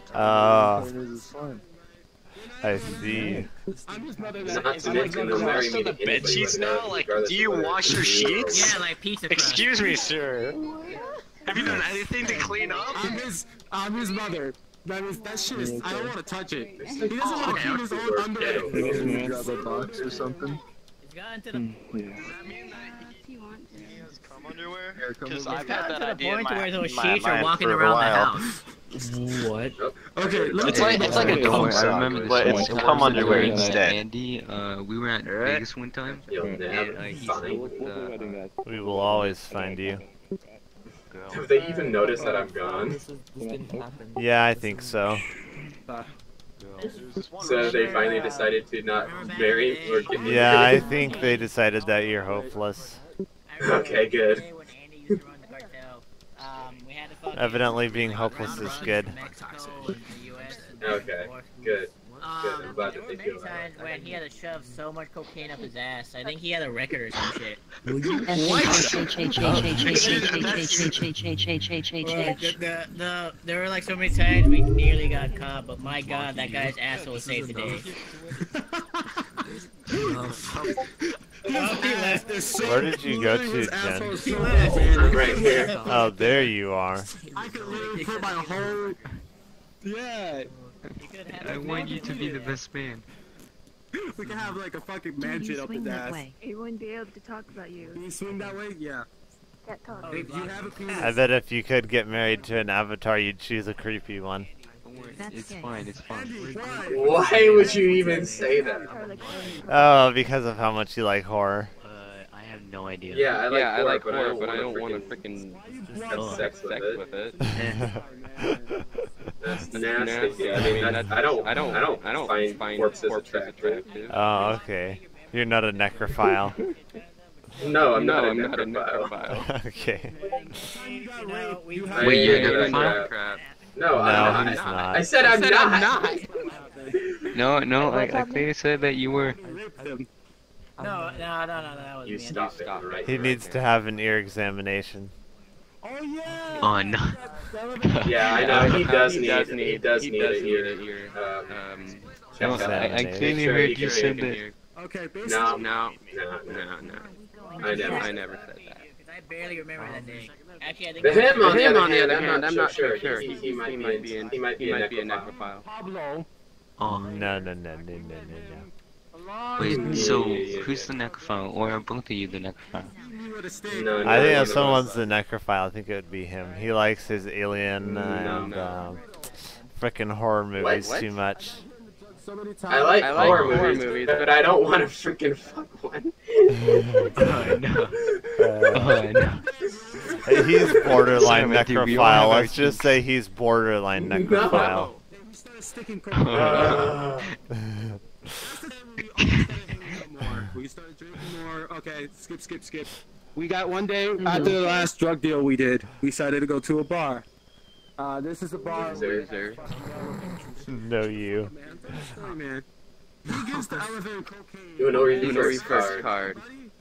[SPEAKER 1] I see.
[SPEAKER 2] Not to mention they'll marry me to
[SPEAKER 9] Bed
[SPEAKER 2] anybody
[SPEAKER 9] sheets
[SPEAKER 2] without-
[SPEAKER 9] now? Like,
[SPEAKER 2] regardless
[SPEAKER 9] do
[SPEAKER 2] of
[SPEAKER 9] you
[SPEAKER 2] whether
[SPEAKER 9] wash your
[SPEAKER 2] it's
[SPEAKER 9] sheets?
[SPEAKER 10] Yeah, like pizza crust.
[SPEAKER 9] Excuse me, sir. Have you done anything to clean up?
[SPEAKER 5] I'm his mother. That shit is, I don't want to touch it. He doesn't want to clean his own underwear.
[SPEAKER 11] Grab a box or something.
[SPEAKER 10] It's gotten to the
[SPEAKER 9] Underwear?
[SPEAKER 10] It's
[SPEAKER 9] I've had
[SPEAKER 10] gotten
[SPEAKER 9] that
[SPEAKER 10] to the
[SPEAKER 9] idea in
[SPEAKER 10] point to where those
[SPEAKER 9] my
[SPEAKER 10] sheets are
[SPEAKER 9] mind
[SPEAKER 10] walking
[SPEAKER 9] for a
[SPEAKER 10] around the
[SPEAKER 9] while.
[SPEAKER 10] house.
[SPEAKER 8] What?
[SPEAKER 5] Okay,
[SPEAKER 9] It's like a
[SPEAKER 6] Don't worry,
[SPEAKER 9] cum
[SPEAKER 6] I remember
[SPEAKER 9] sock,
[SPEAKER 6] this
[SPEAKER 9] but
[SPEAKER 6] one
[SPEAKER 9] it's
[SPEAKER 6] time
[SPEAKER 9] cum underwear
[SPEAKER 6] when,
[SPEAKER 9] instead.
[SPEAKER 6] Andy, we were at Vegas one time,
[SPEAKER 2] You'll
[SPEAKER 6] and
[SPEAKER 2] never
[SPEAKER 6] he
[SPEAKER 2] find.
[SPEAKER 6] said,
[SPEAKER 1] We will always find you.
[SPEAKER 2] Have they even noticed that I'm gone?
[SPEAKER 8] This didn't happen.
[SPEAKER 1] Yeah, I think so.
[SPEAKER 2] So they finally decided to not marry or get me
[SPEAKER 1] Yeah, I
[SPEAKER 2] married?
[SPEAKER 1] think they decided that you're hopeless.
[SPEAKER 2] Okay, good.
[SPEAKER 1] Evidently, being hopeless is good.
[SPEAKER 2] Okay, good. Good, I'm glad that they feel that.
[SPEAKER 10] Times when he had to shove so much cocaine up his ass. I think he had a record or some shit. There were like so many times we nearly got caught, but my God, that guy's asshole was saved today.
[SPEAKER 1] Where did you go to, Jen?
[SPEAKER 2] Right here.
[SPEAKER 1] Oh, there you are.
[SPEAKER 5] I could literally put my whole... Yeah.
[SPEAKER 6] I want you to be the best man.
[SPEAKER 5] We can have like a fucking mansion up his ass.
[SPEAKER 4] He wouldn't be able to talk about you.
[SPEAKER 5] Can you swing that way? Yeah.
[SPEAKER 4] Can't talk.
[SPEAKER 5] If you have a penis...
[SPEAKER 1] I bet if you could get married to an avatar, you'd choose a creepy one.
[SPEAKER 6] It's fine, it's fine.
[SPEAKER 2] Why would you even say that?
[SPEAKER 1] Oh, because of how much you like horror.
[SPEAKER 6] I have no idea.
[SPEAKER 2] Yeah, I like
[SPEAKER 7] horror,
[SPEAKER 2] horror,
[SPEAKER 7] but I don't want to freaking
[SPEAKER 2] have sex with it. That's
[SPEAKER 7] That's
[SPEAKER 2] nasty. I mean, I don't find corpses attractive.
[SPEAKER 1] Oh, okay. You're not a necrophile.
[SPEAKER 2] No, I'm not a necrophile.
[SPEAKER 1] Okay.
[SPEAKER 6] Wait, you're a necrophile?
[SPEAKER 2] No,
[SPEAKER 1] he's not.
[SPEAKER 2] I said I'm not.
[SPEAKER 6] No, I clearly said that you were.
[SPEAKER 10] No, that was
[SPEAKER 2] You
[SPEAKER 10] me.
[SPEAKER 2] stop it right
[SPEAKER 1] He needs to have an ear examination.
[SPEAKER 5] Oh yeah!
[SPEAKER 6] Oh no.
[SPEAKER 2] Yeah, I know. He does need it here. Check
[SPEAKER 6] No,
[SPEAKER 2] that
[SPEAKER 6] I
[SPEAKER 2] out.
[SPEAKER 6] clearly
[SPEAKER 2] Make sure
[SPEAKER 6] heard
[SPEAKER 2] you
[SPEAKER 6] you
[SPEAKER 2] can
[SPEAKER 6] said
[SPEAKER 2] hear
[SPEAKER 6] that.
[SPEAKER 2] it.
[SPEAKER 5] Okay, basically.
[SPEAKER 2] No. I never said that.
[SPEAKER 10] I barely remember that day. Actually, I think
[SPEAKER 2] The him on the other hand,
[SPEAKER 5] I'm not sure.
[SPEAKER 2] He might be a necrophile.
[SPEAKER 5] Pablo.
[SPEAKER 6] Oh,
[SPEAKER 1] No.
[SPEAKER 6] wait, so who's the necrophile? Or are both of you the necrophile?
[SPEAKER 2] No,
[SPEAKER 1] I think if someone's the necrophile, I think it would be him. He likes his alien and frickin' horror movies too much.
[SPEAKER 2] I like horror movies, but I don't want to freaking fuck one.
[SPEAKER 6] Oh, no. Oh, no.
[SPEAKER 1] He's borderline
[SPEAKER 6] Sorry, Matthew, we all have
[SPEAKER 1] necrophile.
[SPEAKER 6] our
[SPEAKER 1] Let's just say he's borderline necrophile.
[SPEAKER 5] We started drinking more. Okay, skip. We got one day after the last drug deal we did. We decided to go to a bar. This is a bar.
[SPEAKER 1] No, you.
[SPEAKER 5] Man. He gives the elevator cocaine.
[SPEAKER 2] Uno reverse card.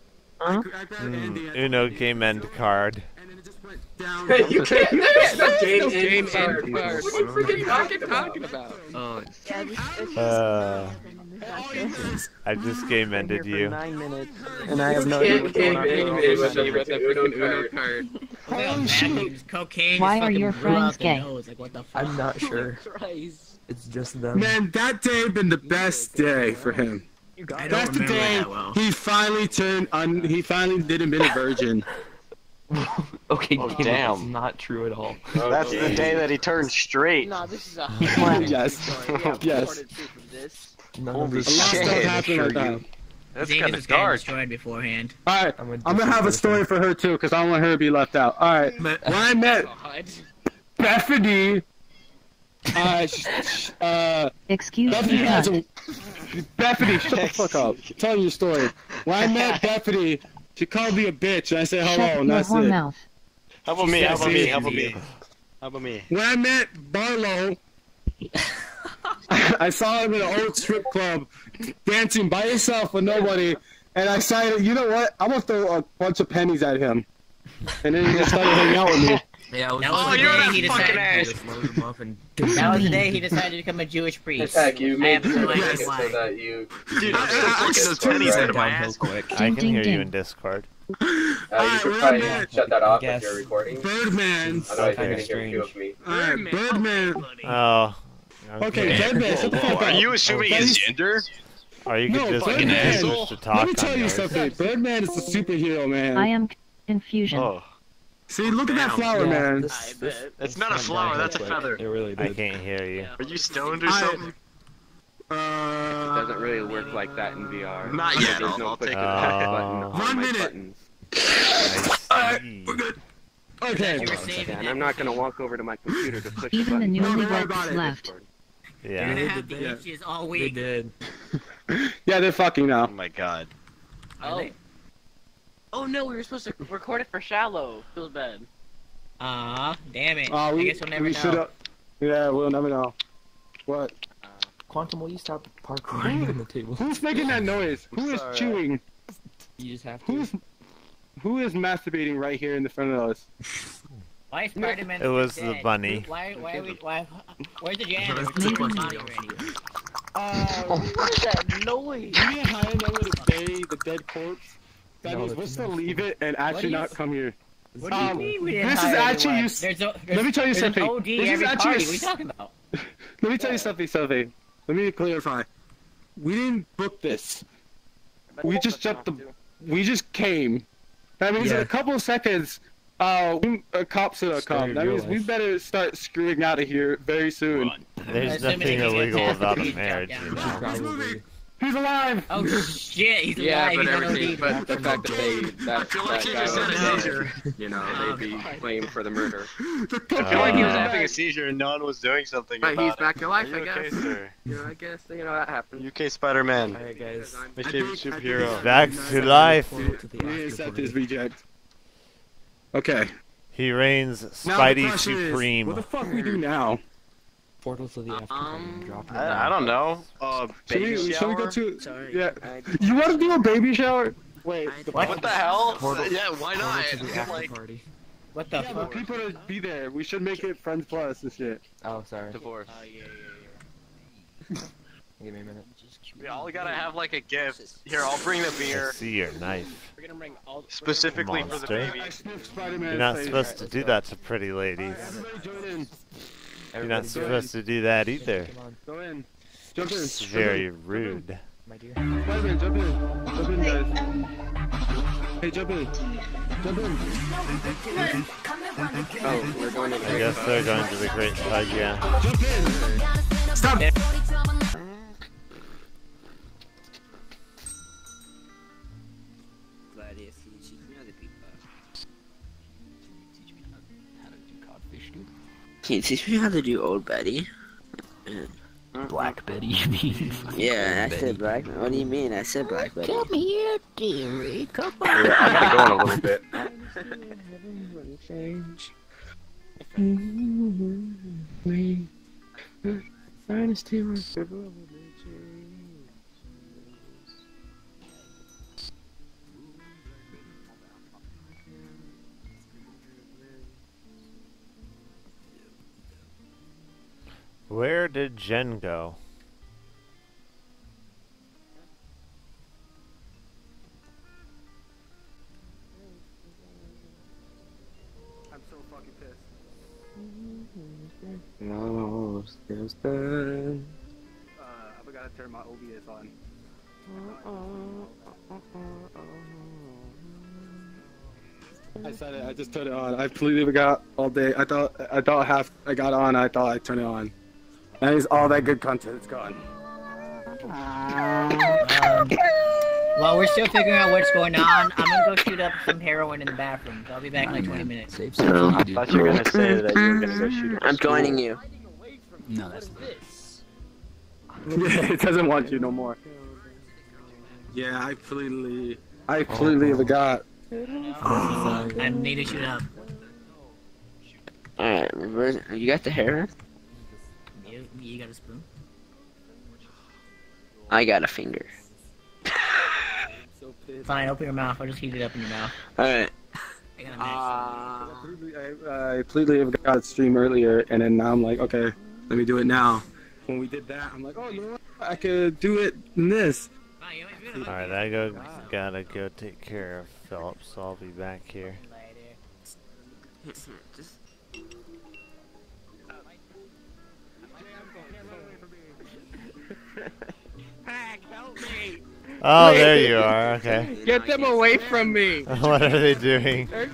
[SPEAKER 1] Uno game end card.
[SPEAKER 2] You can't. There's no game end card. What are you freaking talking about?
[SPEAKER 6] Oh,
[SPEAKER 1] I just game ended you.
[SPEAKER 8] 9 minutes, and I have no idea what's going on.
[SPEAKER 2] With a freaking Uno card.
[SPEAKER 10] Cocaine.
[SPEAKER 12] Why are your friends gay?
[SPEAKER 10] Like, what the fuck?
[SPEAKER 8] I'm not sure. It's just them.
[SPEAKER 5] Man, that day been the best day for him. That's the day he finally turned on. He finally didn't been a virgin.
[SPEAKER 8] Okay,
[SPEAKER 9] damn.
[SPEAKER 8] That's not true at all.
[SPEAKER 9] That's the day that he turned straight.
[SPEAKER 13] No, this is a
[SPEAKER 5] Yes. Yes.
[SPEAKER 9] Holy
[SPEAKER 5] A lot of stuff
[SPEAKER 9] shit.
[SPEAKER 5] happened like that.
[SPEAKER 9] That's
[SPEAKER 10] Xavier
[SPEAKER 9] kind
[SPEAKER 10] was
[SPEAKER 9] of
[SPEAKER 10] getting
[SPEAKER 9] dark.
[SPEAKER 10] destroyed beforehand.
[SPEAKER 5] Alright, I'm gonna have a story for her too, because I don't want her to be left out. Alright, when I met Bethany,
[SPEAKER 12] Excuse
[SPEAKER 5] Bethany
[SPEAKER 12] me,
[SPEAKER 5] has
[SPEAKER 12] cut.
[SPEAKER 5] a... Bethany, shut the fuck up. Tell you your story. When I met Bethany, she called me a bitch, and I said hello,
[SPEAKER 12] Shut
[SPEAKER 5] and
[SPEAKER 12] your
[SPEAKER 5] that's
[SPEAKER 12] whore
[SPEAKER 5] it.
[SPEAKER 12] mouth.
[SPEAKER 9] How about me? How about me? How about me? How about me?
[SPEAKER 5] When I met Barlow, I saw him in an old strip club, dancing by himself with nobody, and I decided, you know what, I'm gonna throw a bunch of pennies at him. And then he just started hanging out with me.
[SPEAKER 8] Yeah,
[SPEAKER 10] That was the day he decided. That was the day he decided to become a Jewish priest.
[SPEAKER 2] Heck, you made
[SPEAKER 10] I have no
[SPEAKER 2] it
[SPEAKER 10] idea
[SPEAKER 2] so
[SPEAKER 10] why.
[SPEAKER 2] that you.
[SPEAKER 9] Dude, I'm still flicking those pennies into my ass.
[SPEAKER 1] I can hear you in Discord.
[SPEAKER 2] You should probably shut that off if you're recording.
[SPEAKER 5] Birdman.
[SPEAKER 2] Otherwise, you're gonna hear two of me.
[SPEAKER 5] Alright, Birdman.
[SPEAKER 1] Oh.
[SPEAKER 5] Okay, Birdman, shut the fuck up.
[SPEAKER 9] Are you assuming his gender?
[SPEAKER 1] Or you could
[SPEAKER 5] No,
[SPEAKER 1] just
[SPEAKER 9] fucking
[SPEAKER 5] Birdman.
[SPEAKER 9] asshole.
[SPEAKER 1] to talk
[SPEAKER 5] Let me
[SPEAKER 1] on
[SPEAKER 5] tell you
[SPEAKER 1] yours.
[SPEAKER 5] something. Birdman is a superhero, man.
[SPEAKER 12] I am confusion.
[SPEAKER 9] Oh.
[SPEAKER 5] See, look at that flower, man.
[SPEAKER 9] It's not a flower, that's a feather.
[SPEAKER 8] It really
[SPEAKER 1] I
[SPEAKER 8] did.
[SPEAKER 1] can't hear you.
[SPEAKER 9] Are you stoned or something?
[SPEAKER 2] It doesn't really work like that in VR.
[SPEAKER 9] Not yet,
[SPEAKER 2] There's
[SPEAKER 9] I'll
[SPEAKER 2] no
[SPEAKER 9] take it
[SPEAKER 2] click
[SPEAKER 9] back.
[SPEAKER 2] button on
[SPEAKER 5] 1
[SPEAKER 2] my
[SPEAKER 5] minute.
[SPEAKER 2] buttons.
[SPEAKER 1] I see.
[SPEAKER 5] Okay.
[SPEAKER 10] You were saving
[SPEAKER 2] And I'm not gonna walk over to my computer to push
[SPEAKER 12] Even the
[SPEAKER 2] the button.
[SPEAKER 12] newlyweds left.
[SPEAKER 10] You're
[SPEAKER 1] Yeah.
[SPEAKER 10] gonna have the itches all
[SPEAKER 8] They
[SPEAKER 10] week.
[SPEAKER 8] did.
[SPEAKER 5] Yeah, they're fucking
[SPEAKER 9] Oh
[SPEAKER 5] now.
[SPEAKER 9] my god.
[SPEAKER 13] Oh no, we were supposed to record it for Shallow. Feels bad.
[SPEAKER 10] Aw, damn it.
[SPEAKER 5] Oh,
[SPEAKER 10] I guess we'll never
[SPEAKER 5] we should
[SPEAKER 10] know.
[SPEAKER 5] have. Yeah, we'll never know. What?
[SPEAKER 8] Quantum, will you stop parkouring on the table?
[SPEAKER 5] Who's making that noise? Who is
[SPEAKER 9] sorry.
[SPEAKER 5] chewing?
[SPEAKER 8] You just have to.
[SPEAKER 5] Who is masturbating right here in the front of us?
[SPEAKER 10] Why is Spider-Man
[SPEAKER 1] It was
[SPEAKER 10] dead?
[SPEAKER 1] the bunny.
[SPEAKER 10] Where's the janitor?
[SPEAKER 8] That's
[SPEAKER 10] Where's
[SPEAKER 8] the
[SPEAKER 10] the
[SPEAKER 8] question.
[SPEAKER 10] body already?
[SPEAKER 13] What's that noise?
[SPEAKER 5] We need to hire another to bury the dead corpse. That
[SPEAKER 8] No,
[SPEAKER 5] means
[SPEAKER 8] that's
[SPEAKER 5] we're still
[SPEAKER 8] not-
[SPEAKER 5] leave it and actually
[SPEAKER 10] do you-
[SPEAKER 5] not come here.
[SPEAKER 10] What do you mean we didn't
[SPEAKER 5] this is
[SPEAKER 10] hire
[SPEAKER 5] actually
[SPEAKER 10] anyone?
[SPEAKER 5] you.
[SPEAKER 10] There's
[SPEAKER 5] Let me tell you
[SPEAKER 10] there's
[SPEAKER 5] something.
[SPEAKER 10] An OD
[SPEAKER 5] This is
[SPEAKER 10] every
[SPEAKER 5] actually
[SPEAKER 10] party.
[SPEAKER 5] a
[SPEAKER 10] What are you talking about?
[SPEAKER 5] Let me tell you something. Let me clarify. We didn't book this. We just jumped the. We just came. That means in
[SPEAKER 8] Yeah.
[SPEAKER 5] a couple of seconds, cops are gonna come.
[SPEAKER 8] Story of
[SPEAKER 5] That
[SPEAKER 8] your
[SPEAKER 5] means we
[SPEAKER 8] life.
[SPEAKER 5] better start screwing out of here very soon.
[SPEAKER 1] There's
[SPEAKER 10] Assuming
[SPEAKER 1] nothing
[SPEAKER 10] they can get
[SPEAKER 1] illegal
[SPEAKER 10] past the
[SPEAKER 1] about a
[SPEAKER 10] trees,
[SPEAKER 1] marriage,
[SPEAKER 10] jump
[SPEAKER 1] you
[SPEAKER 10] down.
[SPEAKER 1] know.
[SPEAKER 8] Probably.
[SPEAKER 5] He's alive.
[SPEAKER 10] Oh shit, he's
[SPEAKER 2] Yeah,
[SPEAKER 10] alive.
[SPEAKER 2] but
[SPEAKER 10] He's on
[SPEAKER 2] everything,
[SPEAKER 10] OD.
[SPEAKER 2] but the fact that that
[SPEAKER 9] feel like
[SPEAKER 2] that
[SPEAKER 9] he
[SPEAKER 2] guy
[SPEAKER 9] just had a
[SPEAKER 2] was
[SPEAKER 9] seizure.
[SPEAKER 2] dead, you know, they'd be blamed for the murder.
[SPEAKER 9] I feel like he was having a seizure and no one was doing something
[SPEAKER 2] But
[SPEAKER 9] about
[SPEAKER 2] he's
[SPEAKER 9] it.
[SPEAKER 2] back to life,
[SPEAKER 9] Are you
[SPEAKER 2] I
[SPEAKER 9] okay,
[SPEAKER 2] guess.
[SPEAKER 9] sir?
[SPEAKER 2] You know, I guess that happens.
[SPEAKER 9] UK Spider-Man.
[SPEAKER 8] Alright, guys.
[SPEAKER 9] My favorite superhero.
[SPEAKER 1] Back to life.
[SPEAKER 8] Portal to the
[SPEAKER 5] We
[SPEAKER 8] after
[SPEAKER 5] accept
[SPEAKER 8] party.
[SPEAKER 5] his reject. Okay.
[SPEAKER 1] He reigns
[SPEAKER 5] Now the
[SPEAKER 1] Spidey
[SPEAKER 5] question is,
[SPEAKER 1] Supreme.
[SPEAKER 5] what the fuck we do now?
[SPEAKER 8] Portal to the after party. Drop it
[SPEAKER 9] I don't know. Baby
[SPEAKER 5] Should we go
[SPEAKER 9] shower?
[SPEAKER 5] to?
[SPEAKER 10] Sorry.
[SPEAKER 5] Yeah. You want to do a baby shower? Wait.
[SPEAKER 9] What the hell?
[SPEAKER 8] Portal-
[SPEAKER 9] Yeah, why not?
[SPEAKER 8] Portal to the after
[SPEAKER 9] Like,
[SPEAKER 8] party.
[SPEAKER 10] What the
[SPEAKER 5] Yeah, but
[SPEAKER 10] fuck?
[SPEAKER 5] people to be there. We should make it Friends Plus and shit.
[SPEAKER 8] Oh, sorry.
[SPEAKER 9] Divorce.
[SPEAKER 8] Give me a minute.
[SPEAKER 9] We all gotta have like a gift. Here, I'll bring the
[SPEAKER 1] I
[SPEAKER 9] beer.
[SPEAKER 1] see your knife.
[SPEAKER 10] We're gonna bring all
[SPEAKER 9] Specifically for the
[SPEAKER 1] Monster.
[SPEAKER 9] baby.
[SPEAKER 5] I sniffed Spider-Man's
[SPEAKER 1] You're not
[SPEAKER 5] face.
[SPEAKER 1] supposed to do that to pretty ladies.
[SPEAKER 5] Everybody join in.
[SPEAKER 1] You're not supposed to do that either.
[SPEAKER 8] Come on,
[SPEAKER 5] Go in. Jump in.
[SPEAKER 1] It's very rude.
[SPEAKER 8] my dear.
[SPEAKER 5] Spider-Man, jump in. Jump in, guys. Hey, jump in. Jump in.
[SPEAKER 2] Oh, we're going to the
[SPEAKER 1] I guess they're going to the Great Pug, yeah.
[SPEAKER 5] Jump in. Stop.
[SPEAKER 13] Can you teach me how to do Old Betty?
[SPEAKER 8] Black Betty, you mean?
[SPEAKER 13] Yeah, I said Black. What do you mean? I said Black Betty.
[SPEAKER 10] Come here, dearie. Come on.
[SPEAKER 2] Yeah, I gotta go in a little bit.
[SPEAKER 1] Where did Jen go?
[SPEAKER 5] I'm so fucking pissed.
[SPEAKER 2] No, still stand.
[SPEAKER 5] I forgot to turn my OBS on. I said it. I just turned it on. I completely forgot all day. I thought I got on. I thought I turned it on. And it's all that good content. It's gone.
[SPEAKER 10] While we're still figuring out what's going on, I'm gonna go shoot up some heroin in the bathroom. So I'll be back in like 20 minutes.
[SPEAKER 8] Save
[SPEAKER 2] No.
[SPEAKER 9] I thought you were gonna say that you were gonna go shoot.
[SPEAKER 13] I'm joining you.
[SPEAKER 8] No, that's
[SPEAKER 5] Yeah, it doesn't want you no more. Yeah, I completely forgot.
[SPEAKER 10] I need to shoot up.
[SPEAKER 13] Alright, you got the hair?
[SPEAKER 10] You got a spoon?
[SPEAKER 13] I got a finger.
[SPEAKER 10] Fine, open your mouth. I'll just heat it up in your mouth.
[SPEAKER 13] Alright.
[SPEAKER 10] I got a match.
[SPEAKER 5] I completely forgot to stream earlier, and then now I'm like, okay, let me do it now. When we did that, I'm like, oh, you know what? I could do it in this.
[SPEAKER 1] Alright, gotta go take care of Philip, so I'll be back here.
[SPEAKER 9] Pack, help me!
[SPEAKER 1] Oh, there you are, okay.
[SPEAKER 9] Get them away from me!
[SPEAKER 1] What are they doing?
[SPEAKER 9] They're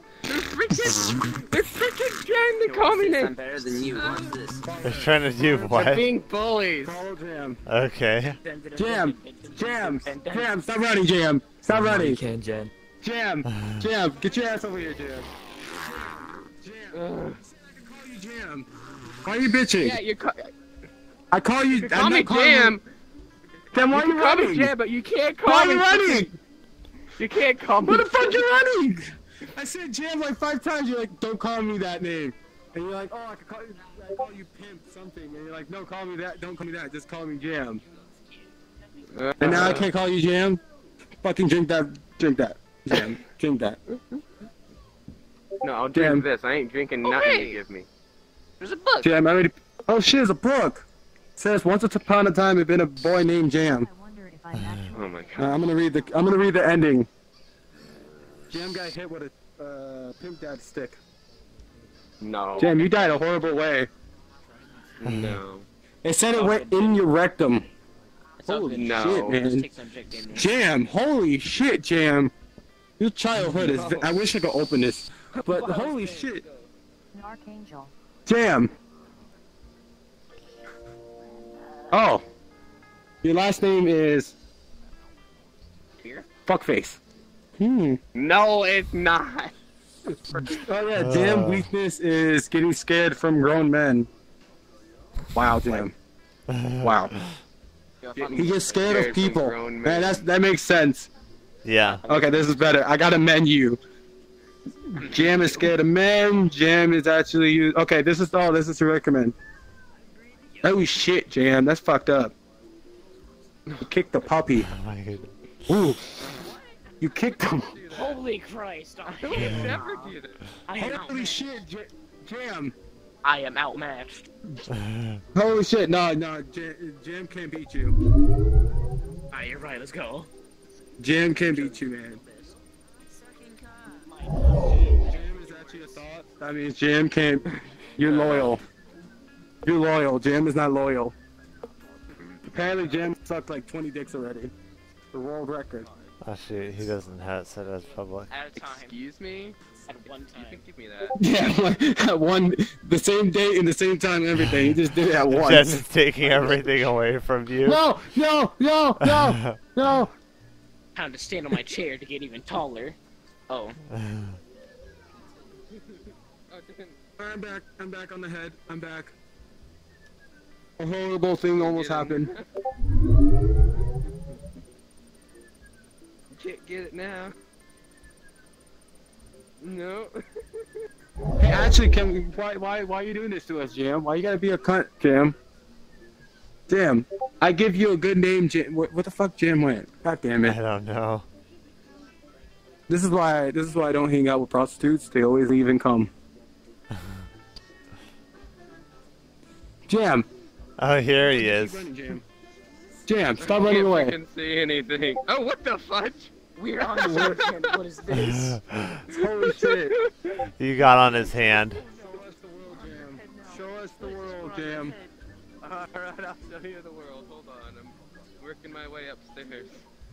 [SPEAKER 9] freaking trying to call me
[SPEAKER 13] I'm
[SPEAKER 9] names!
[SPEAKER 13] better than you. What's this?
[SPEAKER 1] They're trying to do
[SPEAKER 9] They're
[SPEAKER 1] what?
[SPEAKER 9] being bullies!
[SPEAKER 5] Follow Jam.
[SPEAKER 1] Okay.
[SPEAKER 5] Jam, stop running, Jam. Stop running.
[SPEAKER 8] You can, Jen.
[SPEAKER 5] Jam, get your ass over here, Jam. Jam. I call you Jam. Why are you bitching?
[SPEAKER 9] Yeah, you
[SPEAKER 5] I call you.
[SPEAKER 9] call me Jam!
[SPEAKER 5] Then why are you
[SPEAKER 9] call me
[SPEAKER 5] running?
[SPEAKER 9] Jam, but you can't call
[SPEAKER 5] Why are
[SPEAKER 9] me.
[SPEAKER 5] you running?
[SPEAKER 9] You can't call me.
[SPEAKER 5] What the fuck you running? I said Jam like 5 times. You're like, don't call me that name. And you're like, oh, I could call you Pimp something. And you're like, no, call me that. Don't call me that. Just call me Jam. And now I can't call you Jam. Fucking drink that. Jam. Drink that.
[SPEAKER 9] No, I'll
[SPEAKER 5] Jam.
[SPEAKER 9] drink this. I ain't drinking nothing you give me.
[SPEAKER 13] There's a book.
[SPEAKER 5] Jam, I already. Oh shit, it's a book. It says once upon a time had been a boy named Jam.
[SPEAKER 9] Oh my god.
[SPEAKER 5] I'm gonna read the ending. Jam got hit with a pimp dad stick.
[SPEAKER 9] No.
[SPEAKER 5] Jam, you died a horrible way.
[SPEAKER 9] No.
[SPEAKER 5] It said it went in your rectum. Holy
[SPEAKER 9] No.
[SPEAKER 5] shit, man. Jam, holy shit, Jam. Your childhood is. I wish I could open this, but holy shit.
[SPEAKER 12] An archangel.
[SPEAKER 5] Jam. Oh. Your last name is. Fuckface.
[SPEAKER 9] No, it's not.
[SPEAKER 5] Oh yeah, Jam weakness is getting scared from grown men. Wow, Jam. Wow. He gets scared of people. Man, that makes sense.
[SPEAKER 1] Yeah.
[SPEAKER 5] Okay, this is better. I got a menu. Jam is scared of men. Jam is actually okay. This is to recommend. Oh shit, Jam, that's fucked up. Kick the puppy.
[SPEAKER 1] Oh my goodness.
[SPEAKER 5] Ooh. You kicked him.
[SPEAKER 10] Holy Christ! I
[SPEAKER 14] would
[SPEAKER 10] am
[SPEAKER 14] never do that.
[SPEAKER 5] Holy
[SPEAKER 10] outmatched.
[SPEAKER 5] shit, Jam.
[SPEAKER 10] I am outmatched.
[SPEAKER 5] Holy shit, no, Jam can't beat you.
[SPEAKER 10] Alright, you're right. Let's go.
[SPEAKER 5] Jam can't beat you, man. Jam is actually a thought. That means Jam can't. You're loyal. You're loyal. Jam is not loyal. Apparently, Jam sucked like 20 dicks already. The world record.
[SPEAKER 1] Oh shoot, he doesn't have it set as public.
[SPEAKER 10] At a time.
[SPEAKER 14] Excuse me?
[SPEAKER 10] At one time.
[SPEAKER 14] You can give me that.
[SPEAKER 5] Yeah, at one, the same date and the same time, everything. He just did it at once.
[SPEAKER 1] Just taking everything away from you.
[SPEAKER 5] No!
[SPEAKER 10] Time to stand on my chair to get even taller. Oh.
[SPEAKER 5] I'm back on the head. I'm back. A horrible thing almost happened.
[SPEAKER 14] Can't get it now. No.
[SPEAKER 5] Hey, actually, why are you doing this to us, Jam? Why you gotta be a cunt, Jam? Jam, I give you a good name, Jam. What the fuck, Jam went? God damn it!
[SPEAKER 1] I don't know.
[SPEAKER 5] This is why I don't hang out with prostitutes. They always leave and come. Jam.
[SPEAKER 1] Oh, here he is.
[SPEAKER 5] Keep running, Jam. Jam, stop running away.
[SPEAKER 14] I can't see anything. Oh, what the fudge?
[SPEAKER 10] We're on the weekend. What is this?
[SPEAKER 5] Holy shit.
[SPEAKER 1] You got on his hand.
[SPEAKER 5] Show us the world, Jam. Show us the world, Jam.
[SPEAKER 14] Alright, I'll show you the world. Hold on, I'm working my way upstairs.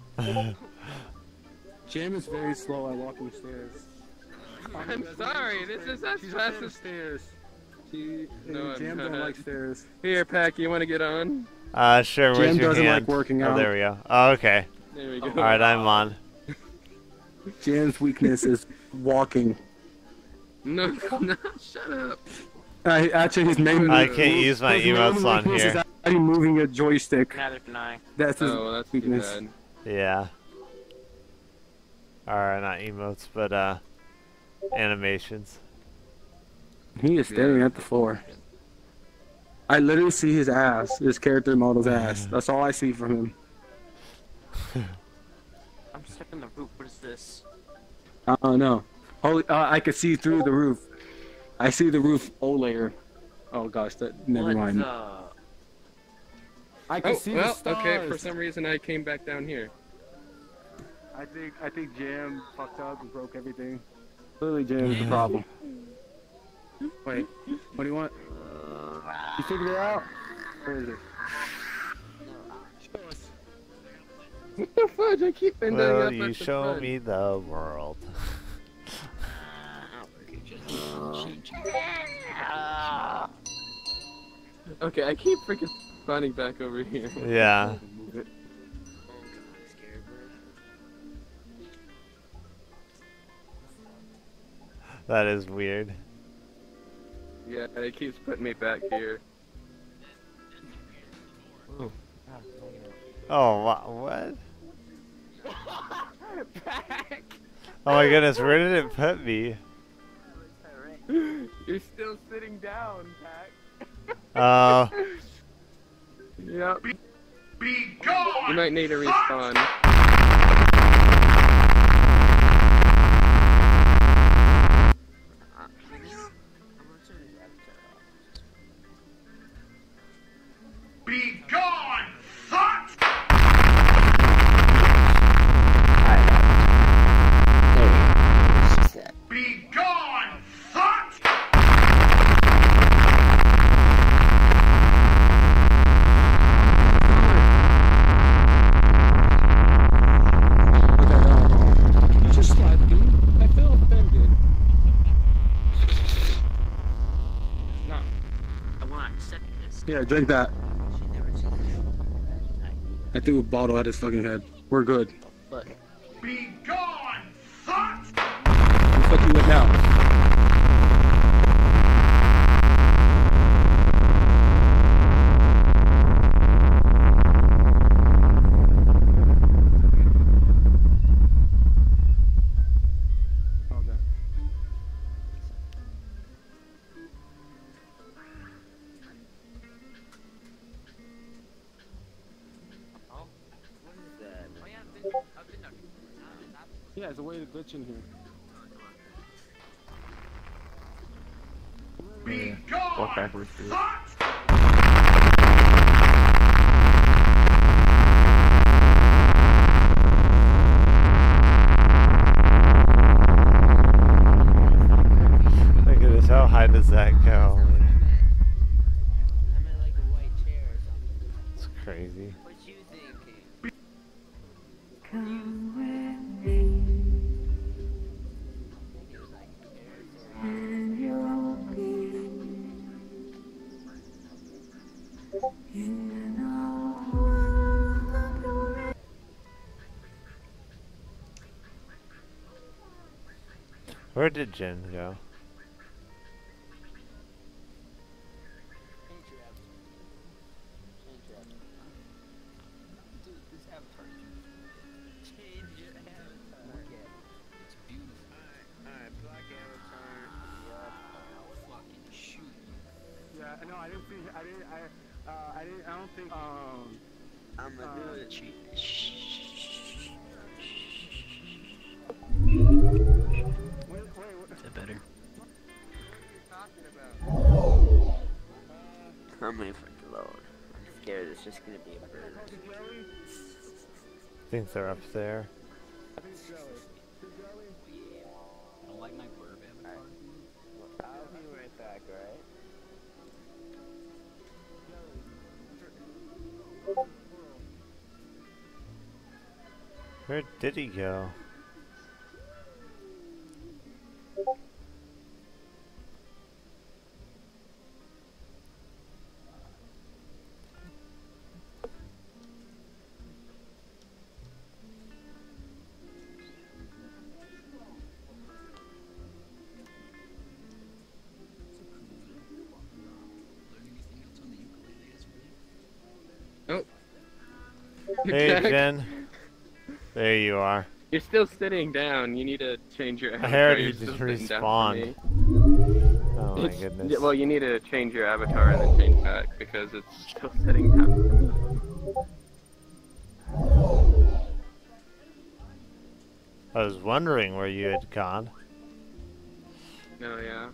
[SPEAKER 5] Jam is very slow at walking stairs.
[SPEAKER 14] I'm sorry, this is as
[SPEAKER 5] She's
[SPEAKER 14] fast
[SPEAKER 5] afraid of
[SPEAKER 14] as...
[SPEAKER 5] stairs.
[SPEAKER 14] No,
[SPEAKER 5] Jam
[SPEAKER 14] I'm
[SPEAKER 5] don't
[SPEAKER 14] not.
[SPEAKER 5] like stairs.
[SPEAKER 14] Here, Pack, you want to get on?
[SPEAKER 1] Sure,
[SPEAKER 5] Jam
[SPEAKER 1] raise your
[SPEAKER 5] doesn't
[SPEAKER 1] hand.
[SPEAKER 5] like working
[SPEAKER 1] Oh,
[SPEAKER 5] out.
[SPEAKER 1] there we go. Oh, okay.
[SPEAKER 14] There we go.
[SPEAKER 1] Alright, I'm on.
[SPEAKER 5] Jam's weakness is walking.
[SPEAKER 14] No, no, shut up.
[SPEAKER 5] Actually, his main.
[SPEAKER 1] I can't use my
[SPEAKER 5] his main
[SPEAKER 1] emotes on
[SPEAKER 5] weakness
[SPEAKER 1] here.
[SPEAKER 5] is actually moving a joystick.
[SPEAKER 10] Neither can I.
[SPEAKER 5] That's his
[SPEAKER 14] Oh, that's
[SPEAKER 5] weakness.
[SPEAKER 14] too bad.
[SPEAKER 1] Yeah. Alright, not emotes, but animations.
[SPEAKER 5] He is staring at the floor. I literally see his ass, his character model's ass. That's all I see from him.
[SPEAKER 10] I'm stuck in the roof. What is this?
[SPEAKER 5] I don't know. Holy, I could see through the roof. I see the roof O layer. Oh gosh, never mind. I can see the stars.
[SPEAKER 14] Okay, for some reason I came back down here.
[SPEAKER 5] I think Jam fucked up and broke everything. Clearly Jam is the problem. Wait, what do you want? You figured it out? Where is it? Show us.
[SPEAKER 14] What the fudge? I keep ending
[SPEAKER 1] Will
[SPEAKER 14] up
[SPEAKER 1] you
[SPEAKER 14] at the
[SPEAKER 1] show
[SPEAKER 14] front.
[SPEAKER 1] me the world?
[SPEAKER 14] Okay, I keep freaking finding back over here.
[SPEAKER 1] Yeah. That is weird.
[SPEAKER 14] Yeah, it keeps putting me back here.
[SPEAKER 1] Oh, what? Oh my goodness, where did it put me?
[SPEAKER 14] You're still sitting down, Pack. Yep.
[SPEAKER 2] Be gone!
[SPEAKER 14] You might need a respawn.
[SPEAKER 2] Be gone, thought! Be gone, thought!
[SPEAKER 5] You just slapped me. I feel offended.
[SPEAKER 10] No. I want to accept this.
[SPEAKER 5] Yeah, drink that. I threw a bottle at his fucking head. We're good.
[SPEAKER 10] Look.
[SPEAKER 2] Be gone, thought!
[SPEAKER 5] What the fuck you with now? Yeah, there's a way to glitch in here.
[SPEAKER 7] Walk backwards. Dude.
[SPEAKER 1] Look at this, how high does that go?
[SPEAKER 10] I'm in like a white chair or something.
[SPEAKER 1] It's crazy.
[SPEAKER 10] What you thinking?
[SPEAKER 15] Come with me, and you'll be in a world of your.
[SPEAKER 1] Where did Jin go?
[SPEAKER 5] Yeah, no, I didn't see. I don't think.
[SPEAKER 13] I'm gonna do it.
[SPEAKER 5] Wait.
[SPEAKER 13] Is that better? I'm waiting for it to load. I'm scared it's just gonna be a bird.
[SPEAKER 1] I think they're up there.
[SPEAKER 5] I think it's Jelly.
[SPEAKER 13] I don't like my bird avatar. I'll be right back, right?
[SPEAKER 1] Where did he go?
[SPEAKER 14] Oh.
[SPEAKER 1] Hey, Jen. There you are.
[SPEAKER 14] You're still sitting down. You need to change your
[SPEAKER 1] I
[SPEAKER 14] avatar.
[SPEAKER 1] heard
[SPEAKER 14] You're
[SPEAKER 1] you
[SPEAKER 14] still
[SPEAKER 1] just
[SPEAKER 14] sitting down for
[SPEAKER 1] respawned.
[SPEAKER 14] me.
[SPEAKER 1] Oh my goodness.
[SPEAKER 14] Well, you need to change your avatar and then change back because it's still sitting down for me.
[SPEAKER 1] I was wondering where you had gone.
[SPEAKER 14] Oh, yeah.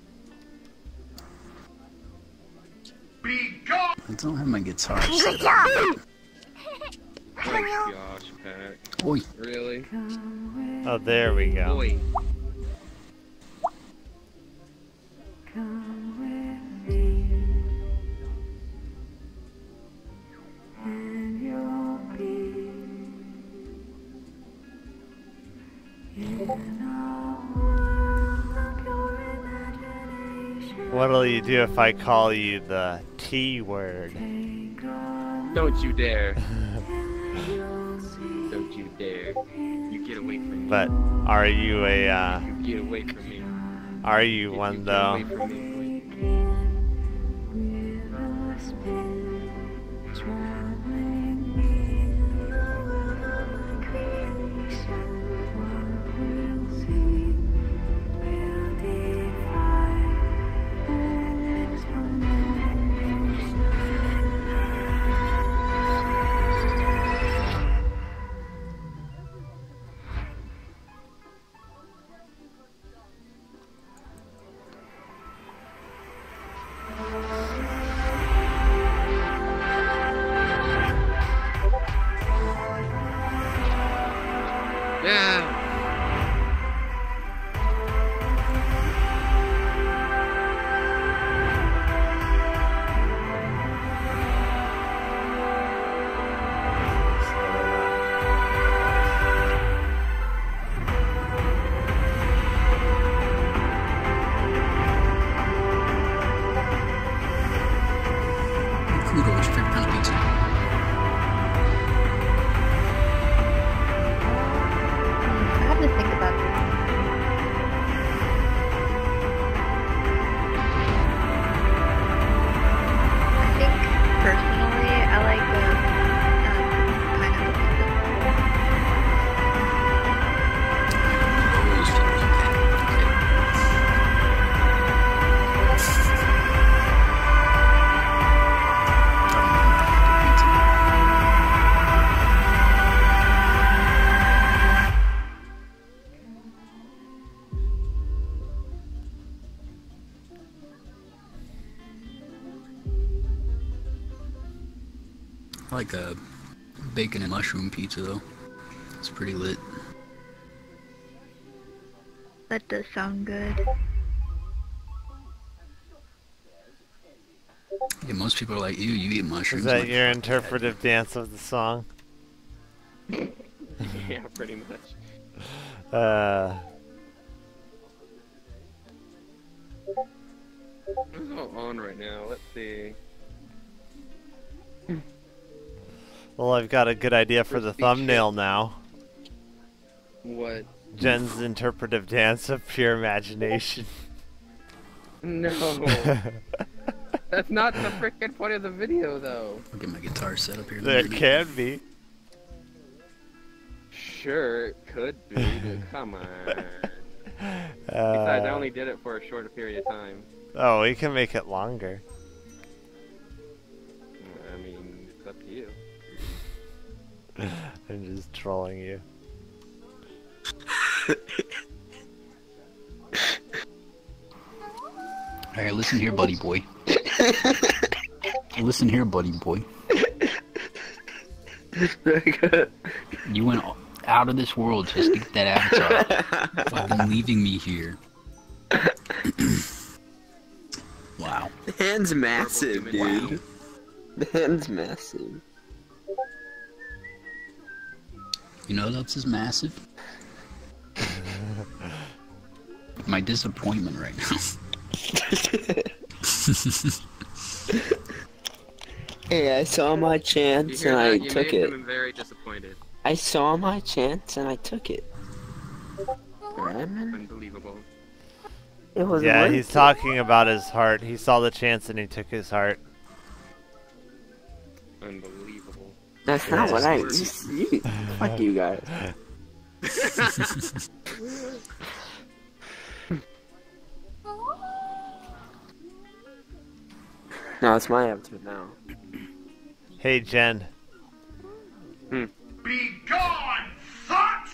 [SPEAKER 11] I don't have my guitar set up.
[SPEAKER 14] Oh my gosh, Pat.
[SPEAKER 11] Oi.
[SPEAKER 14] Really?
[SPEAKER 1] Oh, there we go.
[SPEAKER 14] Oi.
[SPEAKER 15] Come with me, and you'll be in a world of your imagination.
[SPEAKER 1] What'll you do if I call you the T word?
[SPEAKER 14] Don't you dare. Don't you dare. You get away from me.
[SPEAKER 1] But are you a
[SPEAKER 14] You get away from me.
[SPEAKER 1] are you one though?
[SPEAKER 14] Get away from me.
[SPEAKER 11] I like a bacon and mushroom pizza though. It's pretty lit.
[SPEAKER 4] That does sound good.
[SPEAKER 11] Yeah, most people are like, ew, you eat mushrooms.
[SPEAKER 1] Is that
[SPEAKER 11] Like,
[SPEAKER 1] your interpretive dance of the song?
[SPEAKER 14] Yeah, pretty much. What's all on right now? Let's see.
[SPEAKER 1] Well, I've got a good idea for the thumbnail now.
[SPEAKER 14] What?
[SPEAKER 1] Jen's interpretive dance of pure imagination.
[SPEAKER 14] No. That's not the freaking point of the video, though.
[SPEAKER 11] I'll get my guitar set up here.
[SPEAKER 1] There can be.
[SPEAKER 14] Sure, it could be, but come on. Besides, I only did it for a shorter period of time.
[SPEAKER 1] Oh, we can make it longer.
[SPEAKER 14] I mean, it's up to you.
[SPEAKER 1] I'm just trolling you.
[SPEAKER 11] Alright, listen here, buddy boy. Listen here, buddy boy.
[SPEAKER 9] Very good.
[SPEAKER 11] You went out of this world just to get that avatar. Fucking leaving me here. Wow.
[SPEAKER 9] The hand's massive, dude. The hand's massive.
[SPEAKER 11] You know what else is massive? My disappointment right now.
[SPEAKER 9] Hey, I saw my chance and I took it.
[SPEAKER 14] I'm very disappointed.
[SPEAKER 9] I saw my chance and I took it. Right, man?
[SPEAKER 14] Unbelievable.
[SPEAKER 9] It was
[SPEAKER 1] Yeah,
[SPEAKER 9] worth
[SPEAKER 1] he's
[SPEAKER 9] it.
[SPEAKER 1] talking about his heart. He saw the chance and he took his heart.
[SPEAKER 14] Unbelievable.
[SPEAKER 9] That's not what I. Fuck you guys. No, it's my avatar now.
[SPEAKER 1] Hey, Jen.
[SPEAKER 9] Hmm.
[SPEAKER 16] Be gone, thought!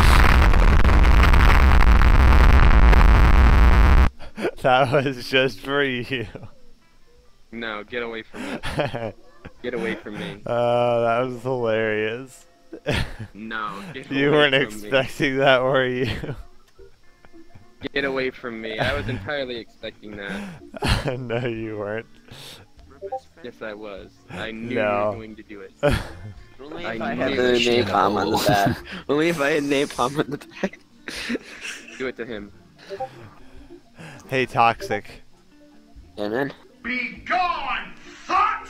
[SPEAKER 1] That was just for you.
[SPEAKER 14] No, get away from me. Get away from me.
[SPEAKER 1] That was hilarious.
[SPEAKER 14] No, get
[SPEAKER 1] You
[SPEAKER 14] away
[SPEAKER 1] weren't
[SPEAKER 14] from me.
[SPEAKER 1] expecting that, were you?
[SPEAKER 14] Get away from me. I was entirely expecting that.
[SPEAKER 1] No, you weren't.
[SPEAKER 14] Yes, I was. I knew you
[SPEAKER 1] No.
[SPEAKER 14] were going to do it.
[SPEAKER 9] Only if I had the napalm on the back. Only if I had napalm on the back.
[SPEAKER 14] Do it to him.
[SPEAKER 1] Hey, Toxic.
[SPEAKER 9] Yeah, man.
[SPEAKER 16] Be gone, thought!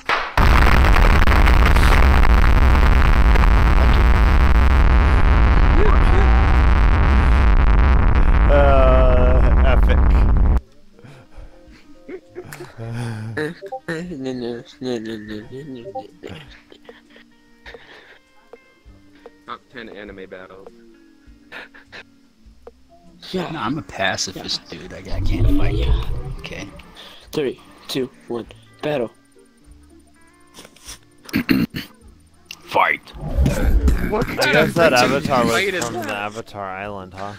[SPEAKER 1] Epic.
[SPEAKER 14] Top 10 anime battles.
[SPEAKER 9] Yeah.
[SPEAKER 11] No, I'm a pacifist, dude. I can't fight you. Okay.
[SPEAKER 9] 3, 2, 1, battle.
[SPEAKER 11] Fight.
[SPEAKER 14] What
[SPEAKER 1] I
[SPEAKER 14] kind
[SPEAKER 1] guess
[SPEAKER 14] of
[SPEAKER 1] that
[SPEAKER 14] freaking
[SPEAKER 1] avatar was
[SPEAKER 14] fight is
[SPEAKER 1] from the
[SPEAKER 14] that?
[SPEAKER 1] Avatar Island, huh?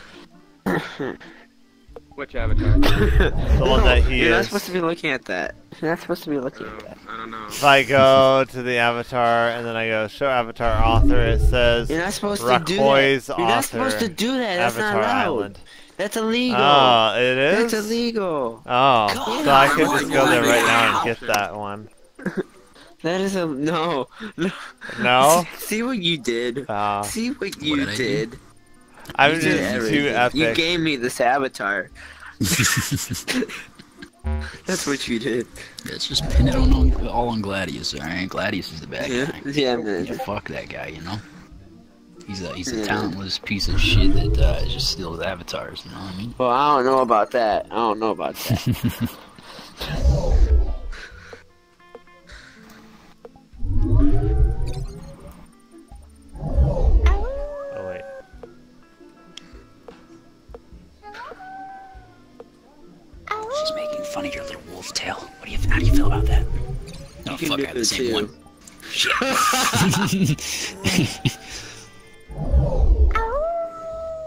[SPEAKER 14] Which avatar?
[SPEAKER 1] The one that he
[SPEAKER 9] You're not
[SPEAKER 1] is.
[SPEAKER 9] supposed to be looking at that. You're not supposed to be looking at that.
[SPEAKER 14] I don't know.
[SPEAKER 1] If I go to the avatar and then I go show avatar author, it says
[SPEAKER 9] You're not supposed to do that.
[SPEAKER 1] Rakoy's
[SPEAKER 9] You're not
[SPEAKER 1] author,
[SPEAKER 9] supposed to do that. That's
[SPEAKER 1] Avatar
[SPEAKER 9] not allowed.
[SPEAKER 1] Island.
[SPEAKER 9] That's illegal.
[SPEAKER 1] Oh, it is?
[SPEAKER 9] That's illegal.
[SPEAKER 1] Oh, so I could just go there right now and
[SPEAKER 9] God.
[SPEAKER 1] get that one.
[SPEAKER 9] That is a no.
[SPEAKER 1] No?
[SPEAKER 9] See what you did. See what you
[SPEAKER 11] did I do?
[SPEAKER 9] did.
[SPEAKER 1] I'm
[SPEAKER 9] You did
[SPEAKER 1] just too
[SPEAKER 9] everything.
[SPEAKER 1] epic.
[SPEAKER 9] You gave me this avatar. That's what you did.
[SPEAKER 11] Let's just pin it on all on Gladius, alright? Gladius is the bad guy.
[SPEAKER 9] Yeah, man.
[SPEAKER 11] Yeah, fuck that guy, you know? He's a
[SPEAKER 9] Yeah.
[SPEAKER 11] talentless piece of shit that just steals avatars, you know what I mean?
[SPEAKER 9] Well, I don't know about that. I don't know about that.
[SPEAKER 1] Oh, wait.
[SPEAKER 11] She's making fun of your little wolf tail. How do you feel about that? Oh,
[SPEAKER 9] You can
[SPEAKER 11] fuck,
[SPEAKER 9] do
[SPEAKER 11] I have the
[SPEAKER 9] it
[SPEAKER 11] same
[SPEAKER 9] too.
[SPEAKER 11] one.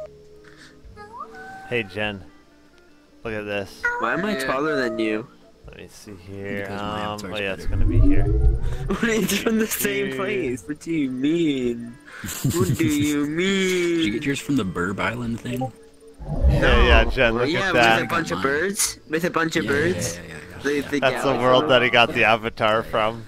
[SPEAKER 1] Hey, Jen. Look at this.
[SPEAKER 9] Why am I taller than you?
[SPEAKER 1] Let me see here.
[SPEAKER 17] Because my avatar's
[SPEAKER 1] Oh yeah, it's
[SPEAKER 17] better.
[SPEAKER 1] gonna be here.
[SPEAKER 18] It's from the same place. What do you mean? What do you mean?
[SPEAKER 17] Did you get yours from the Burb Island thing?
[SPEAKER 1] Yeah, Jen, look
[SPEAKER 18] yeah,
[SPEAKER 1] at that.
[SPEAKER 18] with a bunch of birds. With a bunch of birds.
[SPEAKER 1] That's the world that he got the avatar from.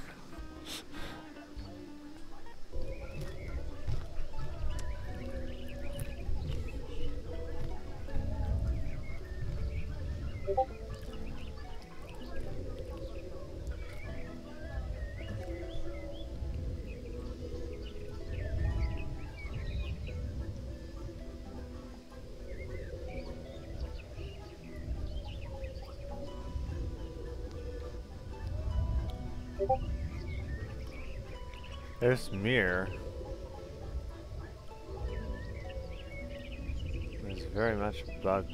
[SPEAKER 1] There's Mir. It's very much bugged.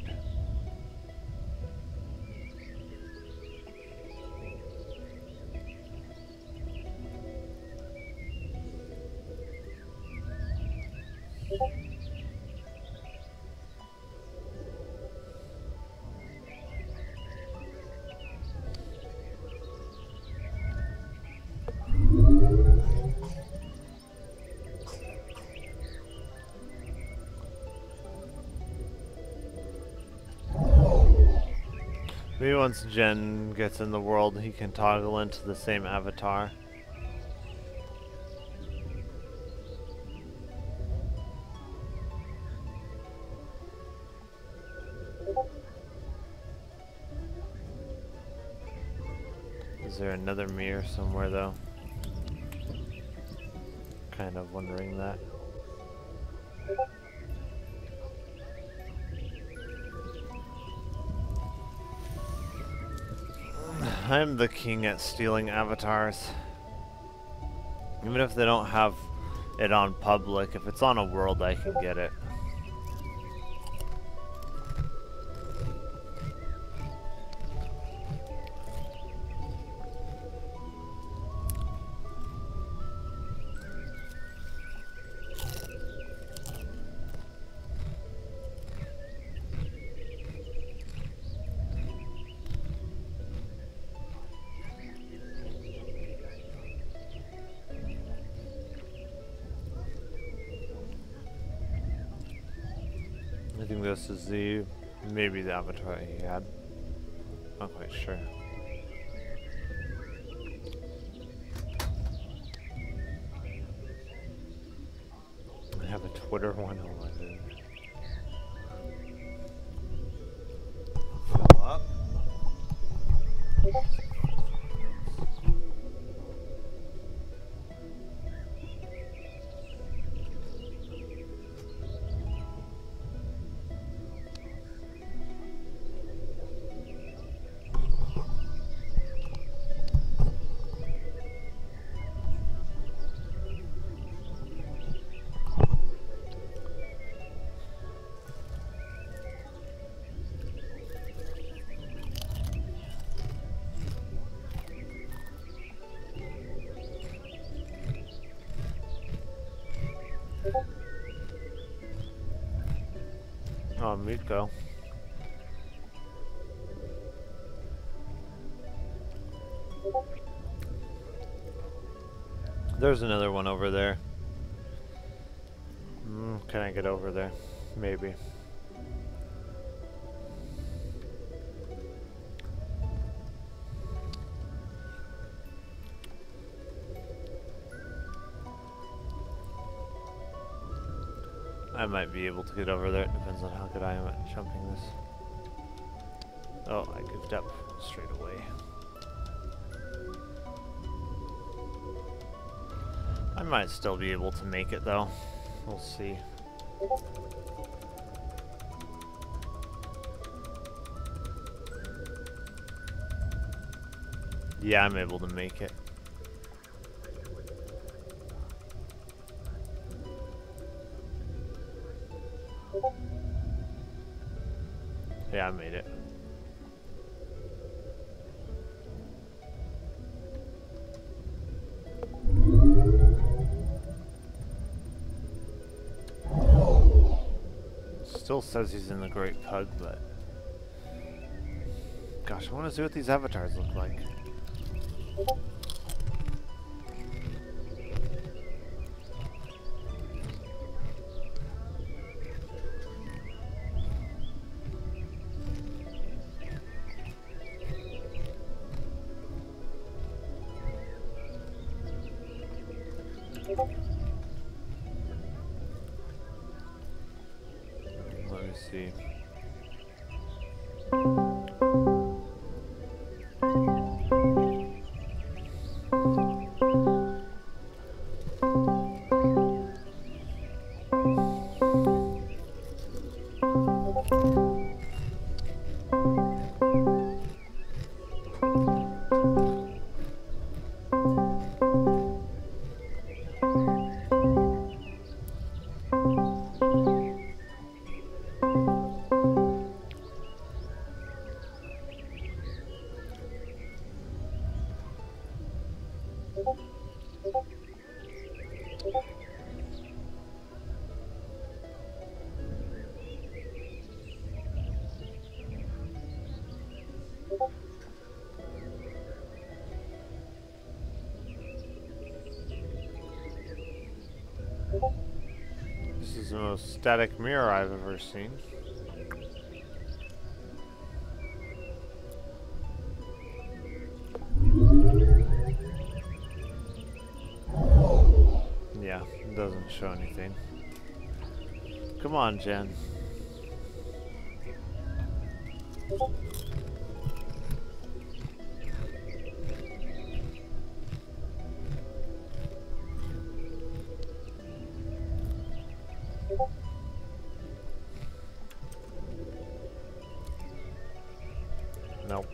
[SPEAKER 1] Maybe once Jen gets in the world, he can toggle into the same avatar. Is there another mirror somewhere though? Kind of wondering that. I'm the king at stealing avatars. Even if they don't have it on public, if it's on a world, I can get it. I think this is maybe the avatar he had. Not quite sure. I have a Twitter 111. Fill up. Oh, Miko. There's another one over there. Can I get over there? Maybe. I might be able to get over there. It depends on how good I am at jumping this. Oh, I goofed up straight away. I might still be able to make it though. We'll see. Yeah, I'm able to make it. Yeah, I made it. Still says he's in the Great Pug, but Gosh, I want to see what these avatars look like. Let me see. This is the most static mirror I've ever seen. Yeah, it doesn't show anything. Come on, Jen. Nope.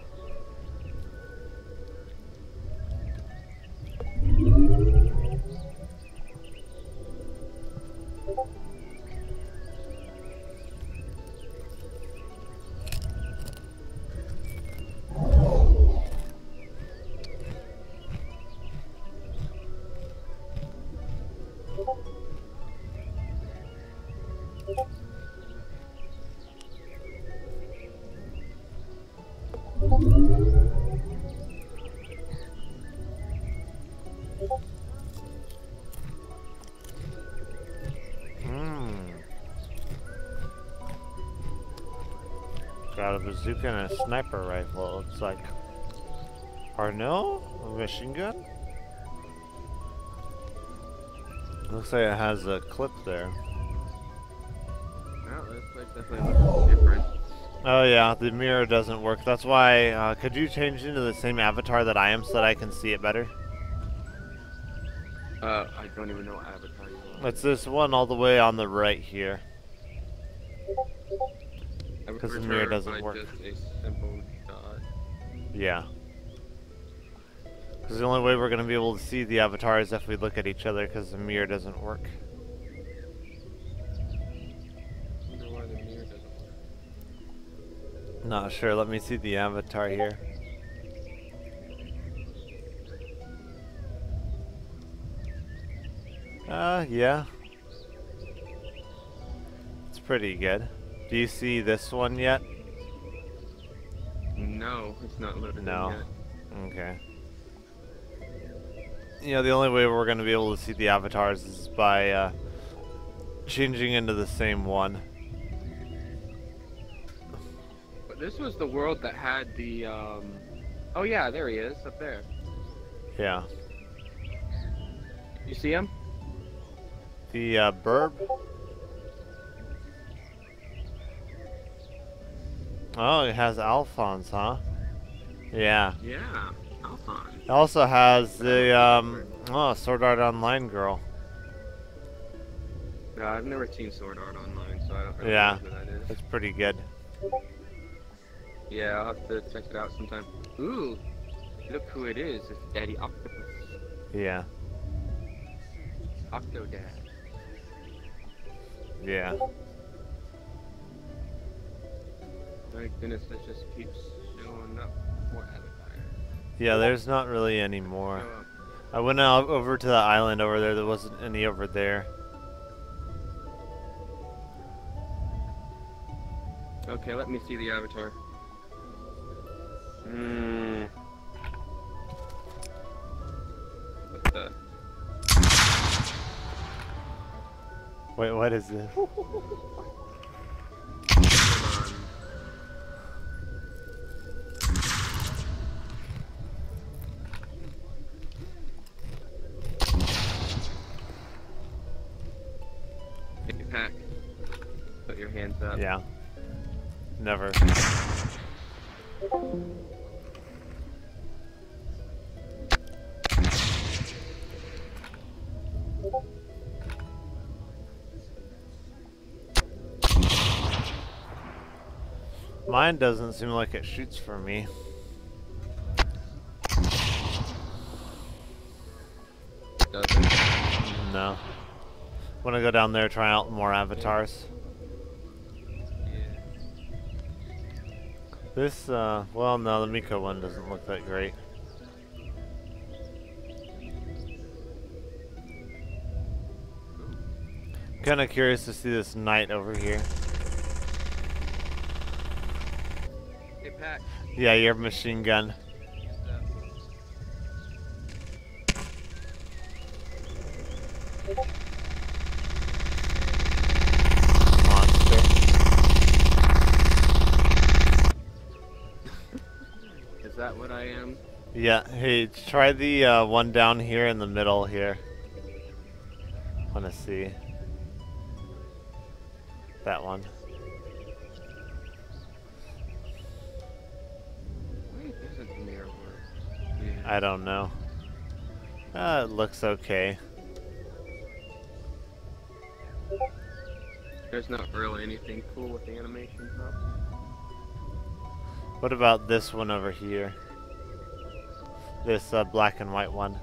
[SPEAKER 1] Got a bazooka and a sniper rifle, it looks like. Or no? A machine gun? Looks like it has a clip there.
[SPEAKER 14] Well, this place definitely looks different.
[SPEAKER 1] Oh yeah, the mirror doesn't work. That's why, could you change into the same avatar that I am so that I can see it better?
[SPEAKER 14] I don't even know what avatar you are.
[SPEAKER 1] It's this one all the way on the right here. Because the mirror doesn't work.
[SPEAKER 14] Just a simple dot.
[SPEAKER 1] Yeah. Because the only way we're going to be able to see the avatar is if we look at each other, because the mirror doesn't work.
[SPEAKER 14] I wonder why the mirror doesn't work.
[SPEAKER 1] Not sure. Let me see the avatar here. Yeah. It's pretty good. Do you see this one yet?
[SPEAKER 14] No, it's not loaded
[SPEAKER 1] No.
[SPEAKER 14] in yet.
[SPEAKER 1] Okay. You know, the only way we're going to be able to see the avatars is by changing into the same one.
[SPEAKER 14] But this was the world that had the, Oh yeah, there he is, up there.
[SPEAKER 1] Yeah.
[SPEAKER 14] You see him?
[SPEAKER 1] The burb? Oh, it has Alphonse, huh? Yeah.
[SPEAKER 14] Yeah, Alphonse.
[SPEAKER 1] It also has the, Sword Art Online girl.
[SPEAKER 14] No, I've never seen Sword Art Online, so I don't really
[SPEAKER 1] Yeah,
[SPEAKER 14] know who that is.
[SPEAKER 1] it's pretty good.
[SPEAKER 14] Yeah, I'll have to check it out sometime. Ooh, look who it is. It's Daddy Octopus.
[SPEAKER 1] Yeah.
[SPEAKER 14] Octodad.
[SPEAKER 1] Yeah.
[SPEAKER 14] My goodness, that just keeps showing up more avatars.
[SPEAKER 1] Yeah, there's not really any more. I went out over to the island over there. There wasn't any over there.
[SPEAKER 14] Okay, let me see the avatar. What the?
[SPEAKER 1] Wait, what is this?
[SPEAKER 14] Hey, Pack. Put your hands up.
[SPEAKER 1] Yeah. Never. Mine doesn't seem like it shoots for me.
[SPEAKER 14] Doesn't?
[SPEAKER 1] No. Wanna go down there, try out more avatars? This, well, no, the Miko one doesn't look that great. Kinda curious to see this knight over here.
[SPEAKER 14] Hey, Pack.
[SPEAKER 1] Yeah, your machine gun.
[SPEAKER 14] Is that what I am?
[SPEAKER 1] Yeah, hey, try the one down here in the middle here. Wanna see. That one.
[SPEAKER 14] Why doesn't mirror work?
[SPEAKER 1] I don't know. It looks okay.
[SPEAKER 14] There's not really anything cool with the animations up.
[SPEAKER 1] What about this one over here? This black and white one.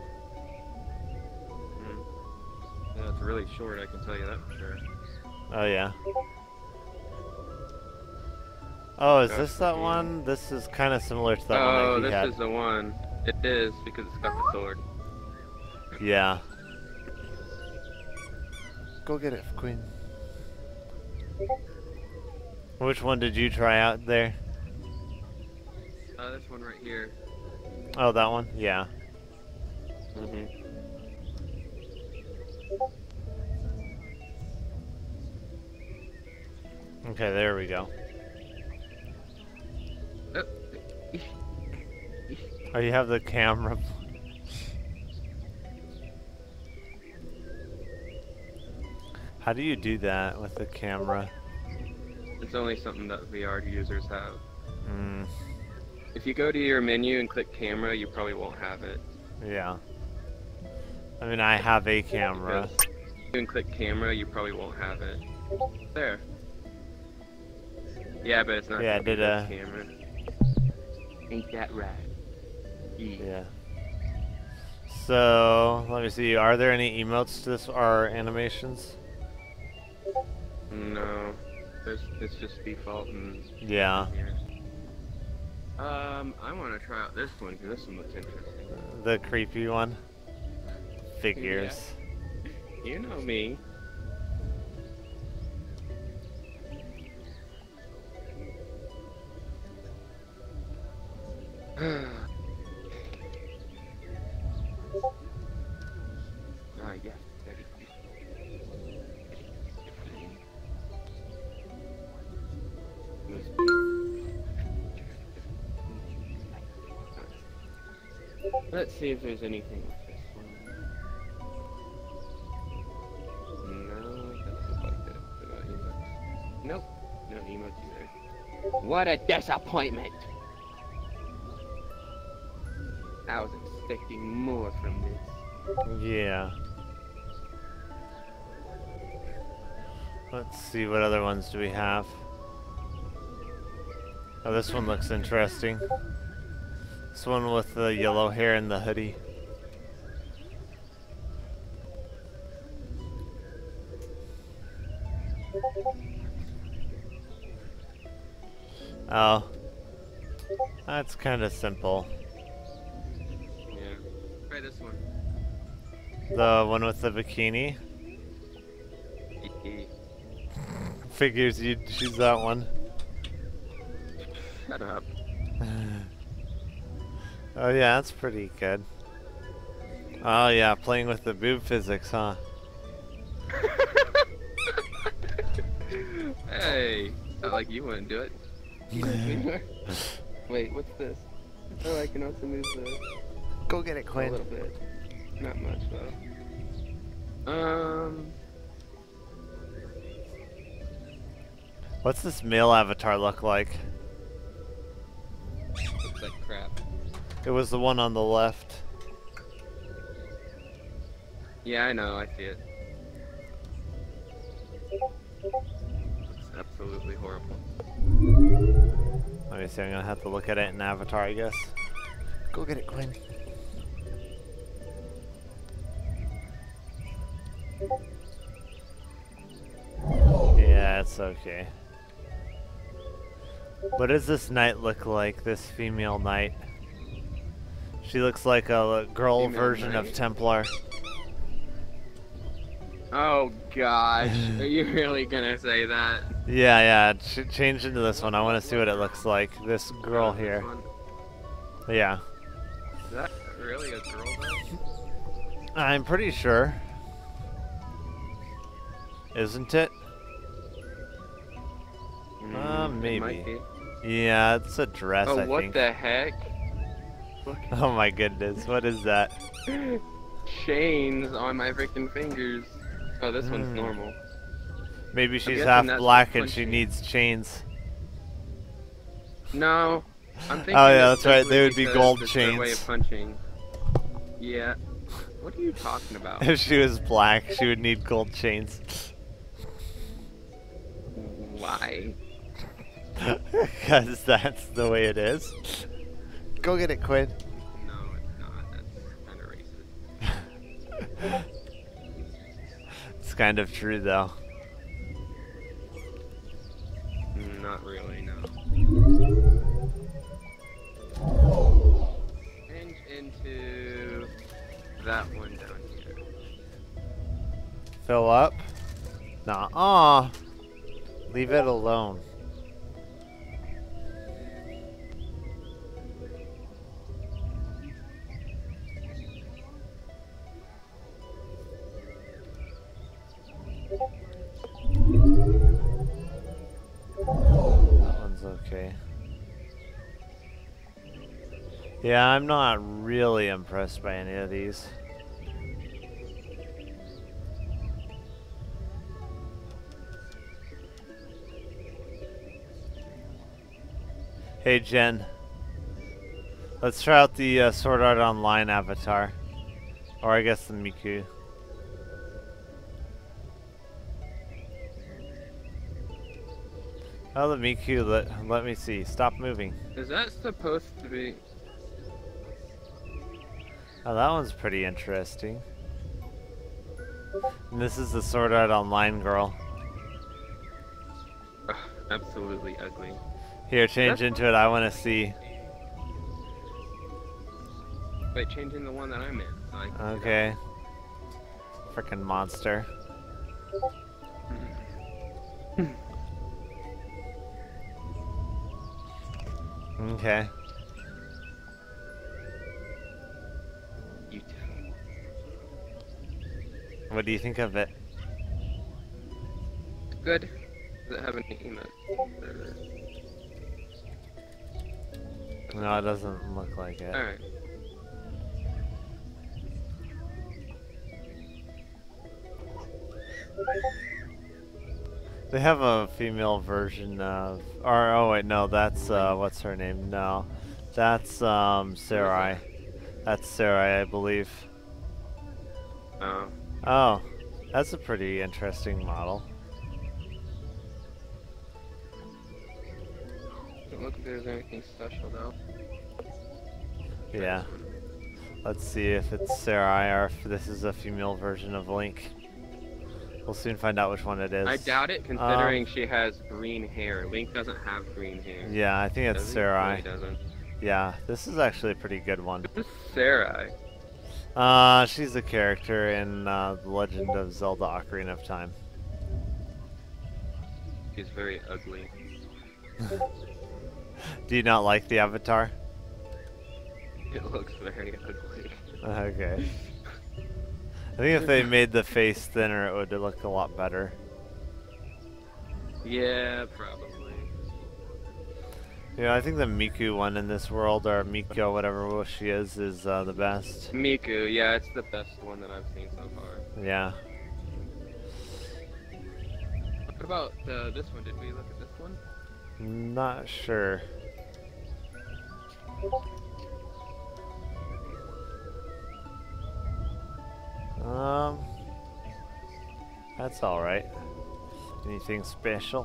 [SPEAKER 14] Yeah, it's really short, I can tell you that for sure.
[SPEAKER 1] Oh yeah. Oh, is this that one? This is kind of similar to that one that he had.
[SPEAKER 14] Oh, this is the one. It is, because it's got the sword.
[SPEAKER 1] Yeah. Go get it, Queen. Which one did you try out there?
[SPEAKER 14] This one right here.
[SPEAKER 1] Oh, that one? Yeah. Okay, there we go. Oh, you have the camera. How do you do that with the camera?
[SPEAKER 14] It's only something that VR users have.
[SPEAKER 1] Hmm.
[SPEAKER 14] If you go to your menu and click camera, you probably won't have it.
[SPEAKER 1] Yeah. I mean, I have a camera.
[SPEAKER 14] Because if you can click camera, you probably won't have it. There. Yeah, but it's not.
[SPEAKER 1] Yeah, did a
[SPEAKER 14] camera. Ain't that right?
[SPEAKER 1] Yeah. So let me see. Are there any emotes to this or animations?
[SPEAKER 14] No. It's just default and.
[SPEAKER 1] Yeah.
[SPEAKER 14] I want to try out this one because this one looks interesting.
[SPEAKER 1] The creepy one. Figures.
[SPEAKER 14] Yeah. You know me. Yeah. Let's see if there's anything with this one. No, it doesn't look like that. Nope, no emotes either. What a disappointment! I was expecting more from this.
[SPEAKER 1] Yeah. Let's see, what other ones do we have? Oh, this one looks interesting. This one with the yellow hair and the hoodie. Oh. That's kind of simple.
[SPEAKER 14] Yeah. Try this one.
[SPEAKER 1] The one with the bikini? Figures you'd choose that one.
[SPEAKER 14] Shut up.
[SPEAKER 1] Oh yeah, that's pretty good. Oh yeah, playing with the boob physics, huh?
[SPEAKER 14] Hey, not like you wouldn't do it. Wait, what's this? Oh, I can also move this.
[SPEAKER 1] Go get it, Quinn.
[SPEAKER 14] A little bit. Not much though.
[SPEAKER 1] What's this male avatar look like?
[SPEAKER 14] Looks like crap.
[SPEAKER 1] It was the one on the left.
[SPEAKER 14] Yeah, I know, I see it. It's absolutely horrible.
[SPEAKER 1] Let me see, I'm gonna have to look at it in Avatar, I guess. Go get it, Quinn. Yeah, it's okay. What does this knight look like, this female knight? She looks like a girl
[SPEAKER 14] Female
[SPEAKER 1] version
[SPEAKER 14] knight?
[SPEAKER 1] of Templar.
[SPEAKER 14] Oh gosh, are you really gonna say that?
[SPEAKER 1] Yeah, change into this one. I want to see what it looks like. This girl
[SPEAKER 14] This
[SPEAKER 1] here.
[SPEAKER 14] one?
[SPEAKER 1] Yeah.
[SPEAKER 14] Is that really a girl though?
[SPEAKER 1] I'm pretty sure. Isn't it?
[SPEAKER 14] It
[SPEAKER 1] Maybe.
[SPEAKER 14] might be.
[SPEAKER 1] Yeah, it's a dress,
[SPEAKER 14] Oh,
[SPEAKER 1] I
[SPEAKER 14] what
[SPEAKER 1] think.
[SPEAKER 14] the heck? Look.
[SPEAKER 1] Oh my goodness, what is that?
[SPEAKER 14] Chains on my freaking fingers. Oh, this one's normal.
[SPEAKER 1] Maybe she's
[SPEAKER 14] guessing
[SPEAKER 1] half
[SPEAKER 14] that's
[SPEAKER 1] black and she
[SPEAKER 14] punching.
[SPEAKER 1] needs chains.
[SPEAKER 14] No, I'm thinking.
[SPEAKER 1] Oh yeah,
[SPEAKER 14] it's
[SPEAKER 1] that's right.
[SPEAKER 14] simply
[SPEAKER 1] They would be
[SPEAKER 14] because
[SPEAKER 1] gold
[SPEAKER 14] it's their way
[SPEAKER 1] chains.
[SPEAKER 14] of punching. Yeah. What are you talking about?
[SPEAKER 1] If she was black, she would need gold chains.
[SPEAKER 14] Why?
[SPEAKER 1] Because that's the way it is. Go get it, Quinn.
[SPEAKER 14] No, it's not. That's kind of racist.
[SPEAKER 1] It's kind of true, though.
[SPEAKER 14] Not really, no. Change into that one down here.
[SPEAKER 1] Fill up? Nah. Leave it alone. That one's okay. Yeah, I'm not really impressed by any of these. Hey Jen, let's try out the Sword Art Online avatar, or I guess the Miku. Oh, the Miku, let me see. Stop moving.
[SPEAKER 14] Is that supposed to be?
[SPEAKER 1] Oh, that one's pretty interesting. And this is the Sword Art Online girl.
[SPEAKER 14] Ugh, absolutely ugly.
[SPEAKER 1] Here, change into it. I want to see.
[SPEAKER 14] Wait, changing the one that I'm in. So I can see
[SPEAKER 1] Okay. Frickin' monster. Okay.
[SPEAKER 14] that. You too.
[SPEAKER 1] What do you think of it?
[SPEAKER 14] Good. Does it have any emotes?
[SPEAKER 1] No, it doesn't look like it.
[SPEAKER 14] Alright.
[SPEAKER 1] They have a female version of, or oh wait, no, that's what's her name? No, that's Sarai. That's Sarai, I believe.
[SPEAKER 14] Oh.
[SPEAKER 1] Oh, that's a pretty interesting model.
[SPEAKER 14] Doesn't look like there's anything special though.
[SPEAKER 1] Yeah. Let's see if it's Sarai or if this is a female version of Link. We'll soon find out which one it is.
[SPEAKER 14] I doubt it, considering she has green hair. Link doesn't have green hair.
[SPEAKER 1] Yeah, I think it's
[SPEAKER 14] Does he?
[SPEAKER 1] Sarai.
[SPEAKER 14] No, he doesn't.
[SPEAKER 1] Yeah, this is actually a pretty good one.
[SPEAKER 14] Who's Sarai?
[SPEAKER 1] She's a character in The Legend of Zelda Ocarina of Time.
[SPEAKER 14] She's very ugly.
[SPEAKER 1] Do you not like the avatar?
[SPEAKER 14] It looks very ugly.
[SPEAKER 1] Okay. I think if they made the face thinner, it would look a lot better.
[SPEAKER 14] Yeah, probably.
[SPEAKER 1] Yeah, I think the Miku one in this world, or Miko, whatever she is the best.
[SPEAKER 14] Miku, yeah, it's the best one that I've seen so far.
[SPEAKER 1] Yeah.
[SPEAKER 14] What about this one? Did we look at this one?
[SPEAKER 1] Not sure. That's alright. Anything special?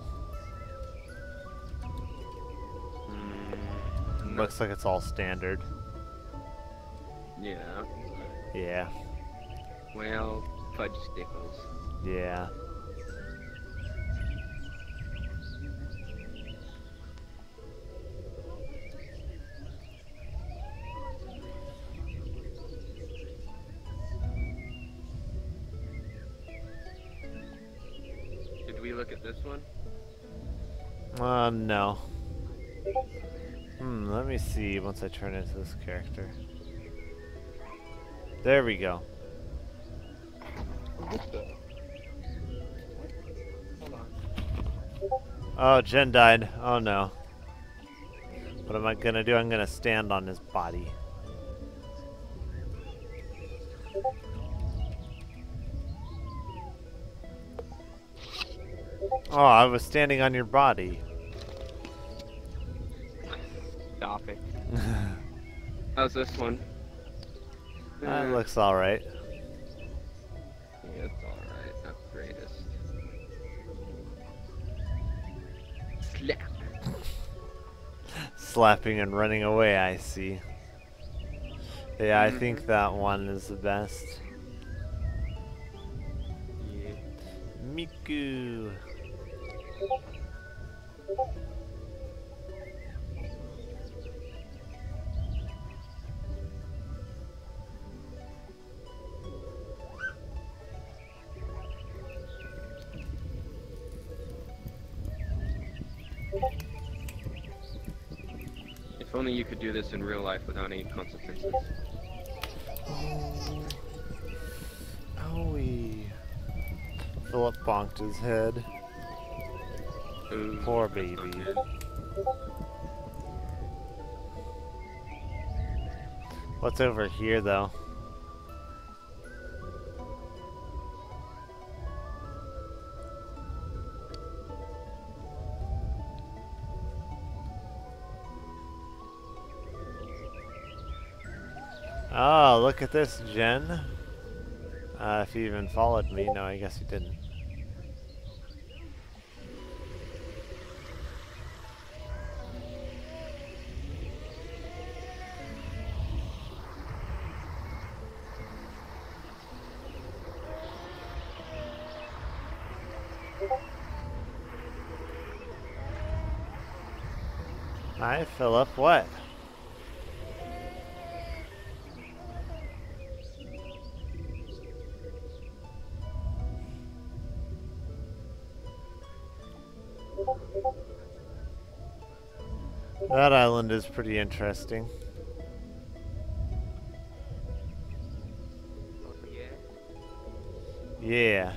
[SPEAKER 14] No.
[SPEAKER 1] Looks like it's all standard.
[SPEAKER 14] Yeah.
[SPEAKER 1] Yeah.
[SPEAKER 14] Well, fudge stickles.
[SPEAKER 1] Yeah.
[SPEAKER 14] Did we look at this one?
[SPEAKER 1] No. Let me see once I turn into this character. There we go.
[SPEAKER 14] What the? Hold on.
[SPEAKER 1] Oh, Jen died. Oh no. What am I gonna do? I'm gonna stand on his body. Oh, I was standing on your body.
[SPEAKER 14] Stop it. How's this one?
[SPEAKER 1] That looks alright.
[SPEAKER 14] Yeah, it's alright. Not the greatest. Slap.
[SPEAKER 1] Slapping and running away, I see. Yeah, I think that one is the best.
[SPEAKER 14] Yeah.
[SPEAKER 1] Miku.
[SPEAKER 14] If only you could do this in real life without any consequences.
[SPEAKER 1] Oh. Owie. Philip bonked his head.
[SPEAKER 14] Ooh,
[SPEAKER 1] poor baby. What's over here, though? Oh, look at this, Jen. If you even followed me. No, I guess you didn't. Hi, Philip. What? That island is pretty interesting. Yeah.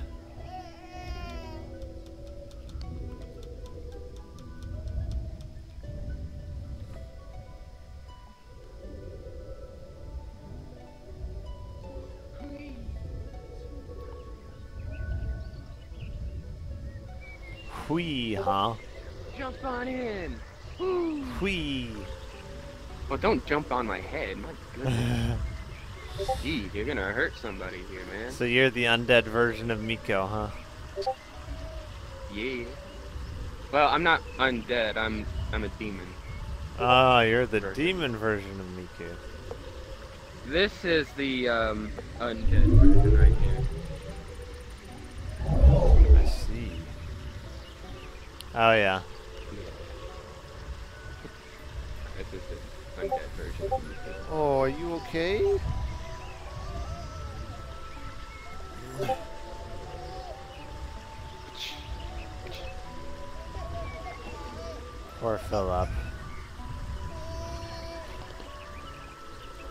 [SPEAKER 1] Whee, huh?
[SPEAKER 14] Jump on in!
[SPEAKER 1] Whee!
[SPEAKER 14] Well, don't jump on my head, my goodness. Gee, you're gonna hurt somebody here, man.
[SPEAKER 1] So you're the undead version of Miko, huh?
[SPEAKER 14] Yeah. Well, I'm not undead, I'm a demon.
[SPEAKER 1] Oh, you're the demon version of Miku.
[SPEAKER 14] This is the undead version right here.
[SPEAKER 1] I see. Oh yeah.
[SPEAKER 14] This is the undead version of Miku.
[SPEAKER 1] Oh, are you okay? Poor Philip.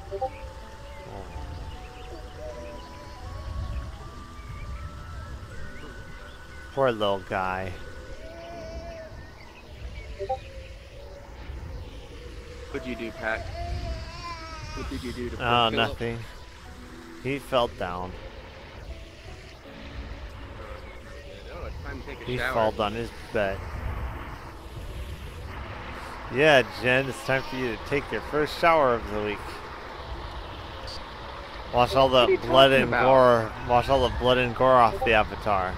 [SPEAKER 1] Poor little guy.
[SPEAKER 14] What'd you do, Pat? What did you do to
[SPEAKER 1] Oh,
[SPEAKER 14] poor Philip?
[SPEAKER 1] nothing. He fell down.
[SPEAKER 14] Oh, it's time to take a
[SPEAKER 1] He
[SPEAKER 14] shower.
[SPEAKER 1] fell on his bed. Yeah, Jen, it's time for you to take your first shower of the week. Wash all
[SPEAKER 14] What are
[SPEAKER 1] the
[SPEAKER 14] you
[SPEAKER 1] blood
[SPEAKER 14] talking
[SPEAKER 1] and
[SPEAKER 14] about?
[SPEAKER 1] gore. Wash all the blood and gore off the avatar.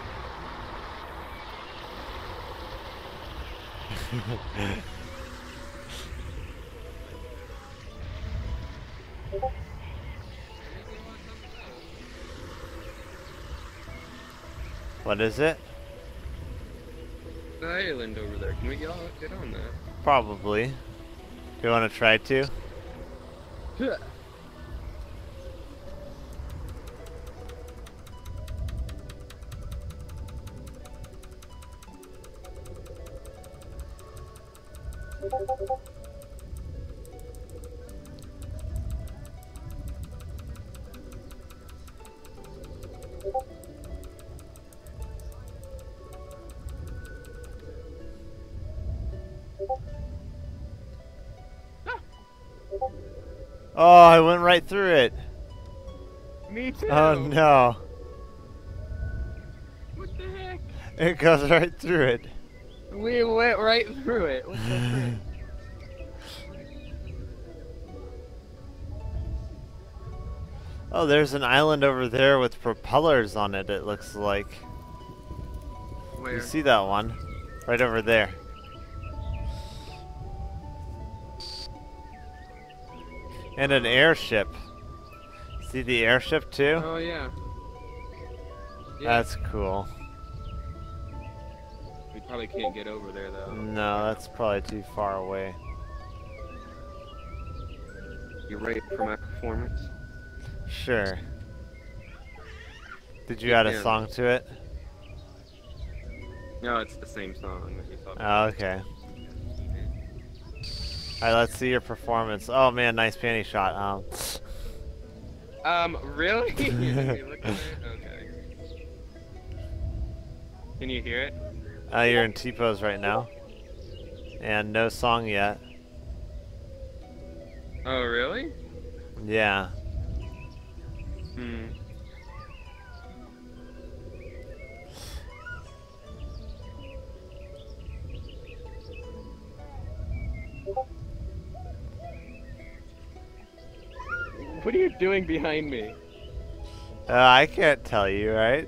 [SPEAKER 1] What is it?
[SPEAKER 14] The island over there. Can we get on that?
[SPEAKER 1] Probably. Do you want to try to? Oh, I went right through it.
[SPEAKER 14] Me too.
[SPEAKER 1] Oh no.
[SPEAKER 14] What the heck?
[SPEAKER 1] It goes right through it.
[SPEAKER 14] We went right through it. What the frick?
[SPEAKER 1] Oh, there's an island over there with propellers on it, it looks like.
[SPEAKER 14] Where?
[SPEAKER 1] You see that one? Right over there. And an airship. See the airship too?
[SPEAKER 14] Oh yeah.
[SPEAKER 1] That's cool.
[SPEAKER 14] We probably can't get over there though.
[SPEAKER 1] No, that's probably too far away.
[SPEAKER 14] You ready for my performance?
[SPEAKER 1] Sure. Did you add a
[SPEAKER 14] Yeah.
[SPEAKER 1] song to it?
[SPEAKER 14] No, it's the same song that you saw.
[SPEAKER 1] Oh, okay. Alright, let's see your performance. Oh man, nice panty shot.
[SPEAKER 14] Really? Let me look at it. Okay. Can you hear it?
[SPEAKER 1] You're in T-pose right now. And no song yet.
[SPEAKER 14] Oh, really?
[SPEAKER 1] Yeah.
[SPEAKER 14] Hmm. What are you doing behind me?
[SPEAKER 1] I can't tell you, right?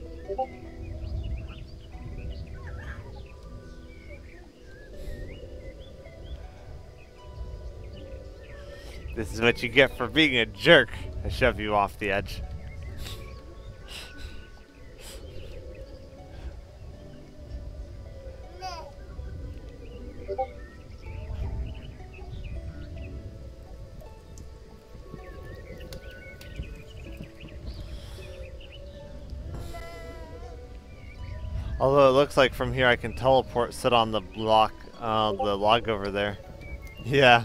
[SPEAKER 1] This is what you get for being a jerk. I shove you off the edge. Although it looks like from here I can teleport, sit on the block, the log over there. Yeah.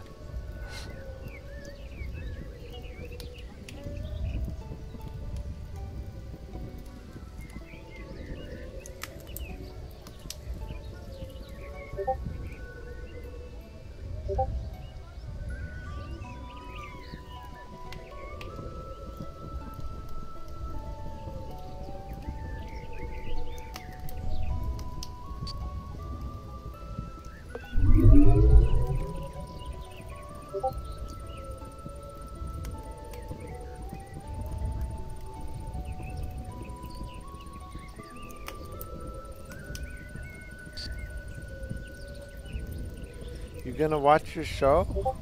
[SPEAKER 1] You gonna watch your show?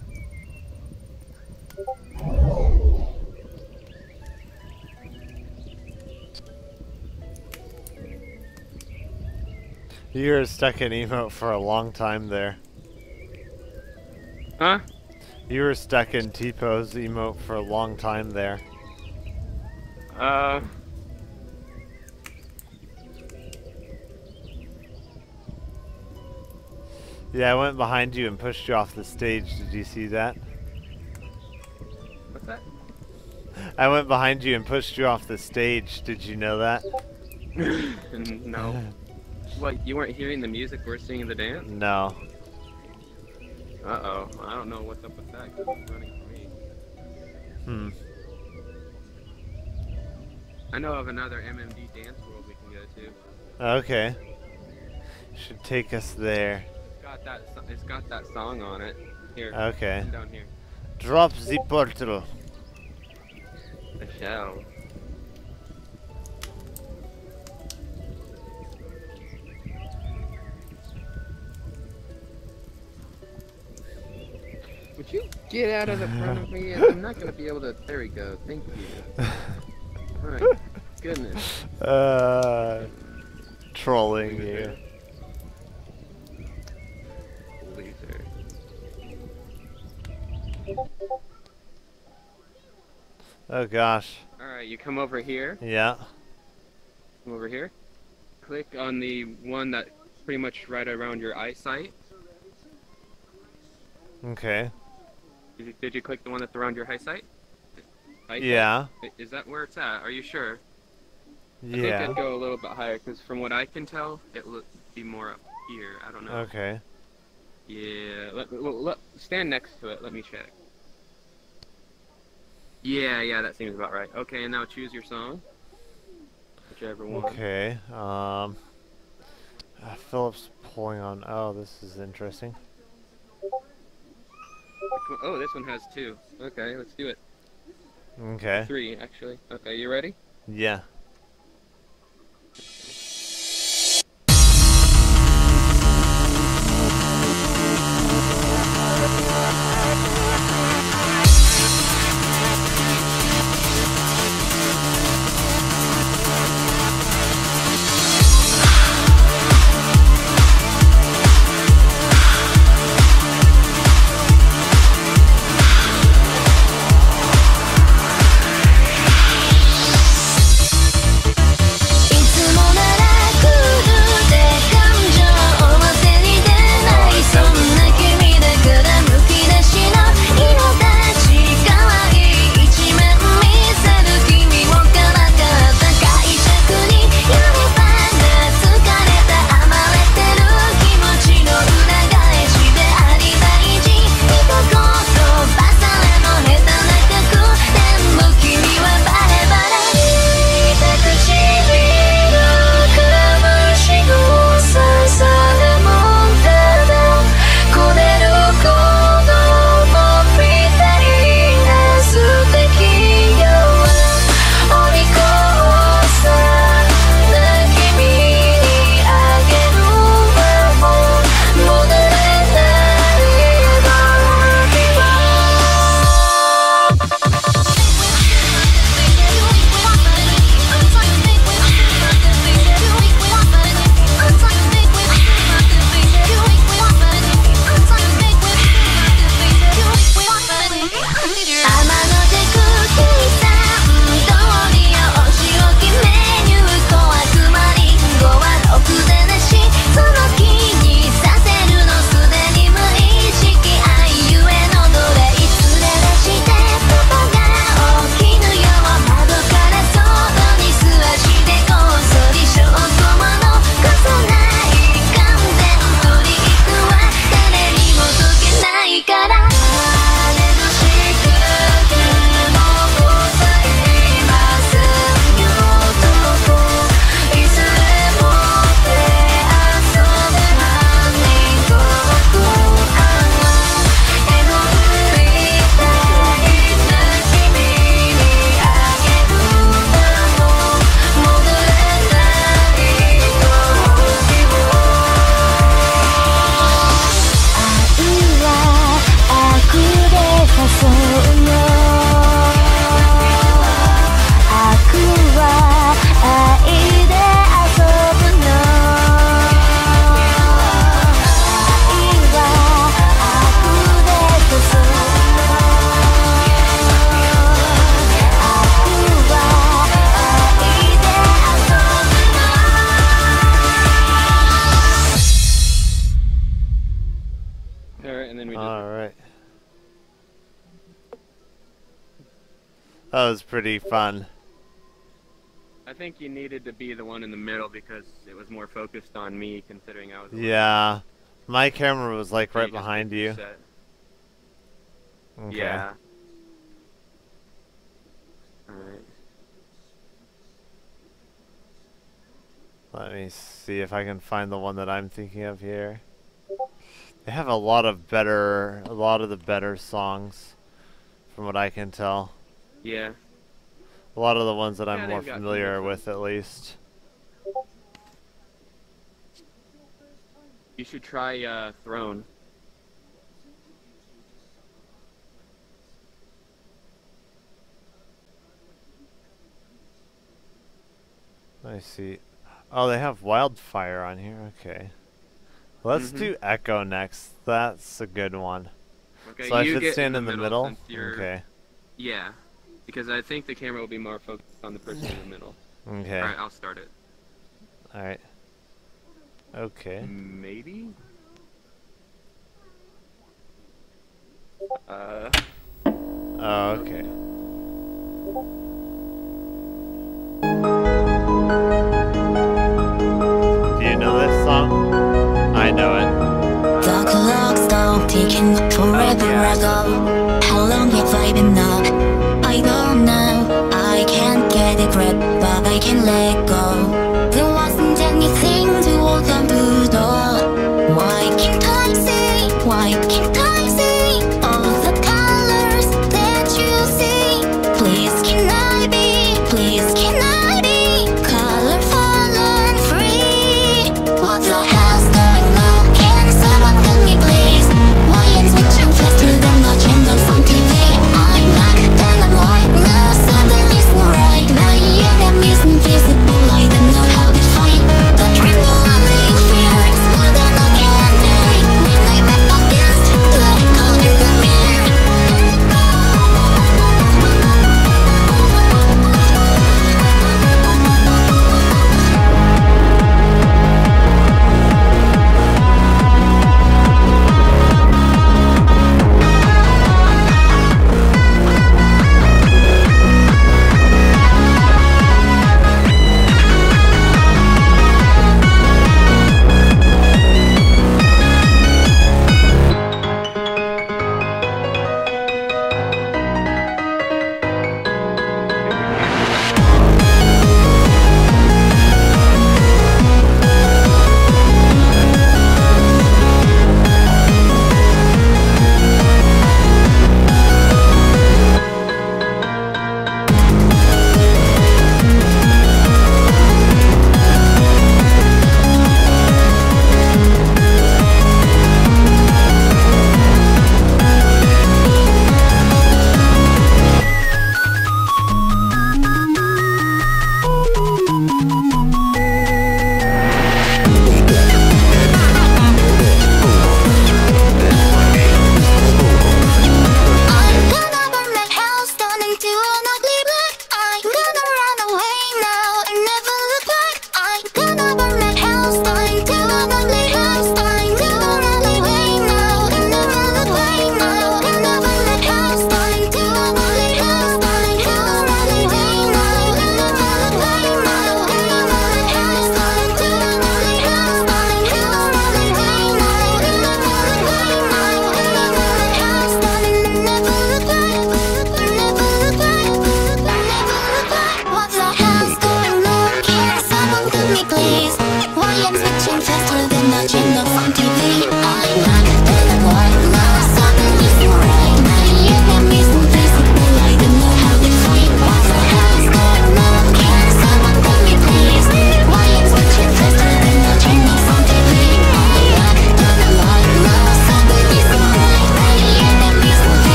[SPEAKER 1] You were stuck in emote for a long time there.
[SPEAKER 14] Huh?
[SPEAKER 1] You were stuck in T-pose emote for a long time there. Yeah, I went behind you and pushed you off the stage. Did you see that?
[SPEAKER 14] that?
[SPEAKER 1] I went behind you and pushed you off the stage. Did you know that?
[SPEAKER 14] No. What, you weren't hearing the music we're singing the dance?
[SPEAKER 1] No.
[SPEAKER 14] Uh-oh. I don't know what's up with that, 'cause it's running for me.
[SPEAKER 1] Hmm.
[SPEAKER 14] I know of another MMD dance world we can go to.
[SPEAKER 1] Okay. Should take us there.
[SPEAKER 14] It's got that song on it. Here.
[SPEAKER 1] Okay.
[SPEAKER 14] Come down here.
[SPEAKER 1] Drop the portal.
[SPEAKER 14] I shall. Would you get out of the front of me? I'm not gonna be able to. There we go. Thank you. My goodness.
[SPEAKER 1] Trolling you.
[SPEAKER 14] Loser.
[SPEAKER 1] Oh gosh.
[SPEAKER 14] Alright, you come over here.
[SPEAKER 1] Yeah.
[SPEAKER 14] Come over here. Click on the one that pretty much right around your eyesight.
[SPEAKER 1] Okay.
[SPEAKER 14] Did you click the one that's around your eyesight?
[SPEAKER 1] Yeah.
[SPEAKER 14] Is that where it's at? Are you sure? I think
[SPEAKER 1] Yeah.
[SPEAKER 14] it'd go a little bit higher, because from what I can tell, it would be more up here. I don't know.
[SPEAKER 1] Okay.
[SPEAKER 14] Yeah. Stand next to it. Let me check. Yeah, that seems about right. Okay, and now choose your song. Whichever one.
[SPEAKER 1] Okay. Philip's pulling on. Oh, this is interesting.
[SPEAKER 14] Oh, this one has 2. Okay, let's do it.
[SPEAKER 1] Okay.
[SPEAKER 14] 3, actually. Okay, you ready?
[SPEAKER 1] Yeah. That was pretty fun.
[SPEAKER 14] I think you needed to be the one in the middle because it was more focused on me, considering I was.
[SPEAKER 1] Yeah, my camera was like right behind you. Okay.
[SPEAKER 14] Yeah. Alright.
[SPEAKER 1] Let me see if I can find the one that I'm thinking of here. They have a lot of the better songs, from what I can tell.
[SPEAKER 14] Yeah.
[SPEAKER 1] A lot of the ones that
[SPEAKER 14] Yeah,
[SPEAKER 1] I'm more
[SPEAKER 14] they've got
[SPEAKER 1] familiar
[SPEAKER 14] some
[SPEAKER 1] with, at least.
[SPEAKER 14] You should try Throne.
[SPEAKER 1] I see. Oh, they have Wildfire on here. Okay. Let's do Echo next. That's a good one.
[SPEAKER 14] Okay,
[SPEAKER 1] so I
[SPEAKER 14] you
[SPEAKER 1] should
[SPEAKER 14] get
[SPEAKER 1] stand in the middle?
[SPEAKER 14] since you're-
[SPEAKER 1] Okay.
[SPEAKER 14] Yeah, because I think the camera will be more focused on the person in the middle.
[SPEAKER 1] Okay.
[SPEAKER 14] Alright, I'll start it.
[SPEAKER 1] Alright. Okay.
[SPEAKER 14] Maybe?
[SPEAKER 1] Oh, okay. Do you know this song? I know it.
[SPEAKER 15] The clock stopped ticking forever ago. How long have I been now? I don't know. I can't get a grip, but I can let go. There wasn't anything to hold on to though. Why can't I see? Why can't I see all the colors that you see? Please can I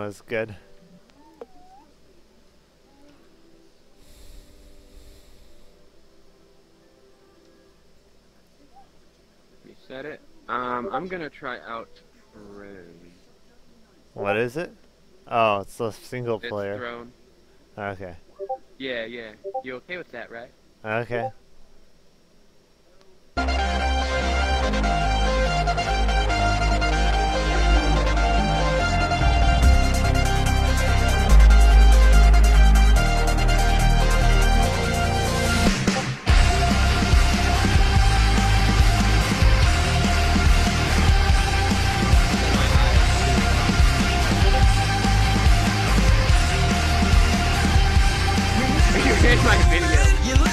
[SPEAKER 1] was good.
[SPEAKER 14] You said it. I'm gonna try out Throne.
[SPEAKER 1] What is it? Oh, it's a single player.
[SPEAKER 14] It's Throne.
[SPEAKER 1] Okay.
[SPEAKER 14] Yeah, yeah. You okay with that, right?
[SPEAKER 1] Okay.
[SPEAKER 14] Here's my video.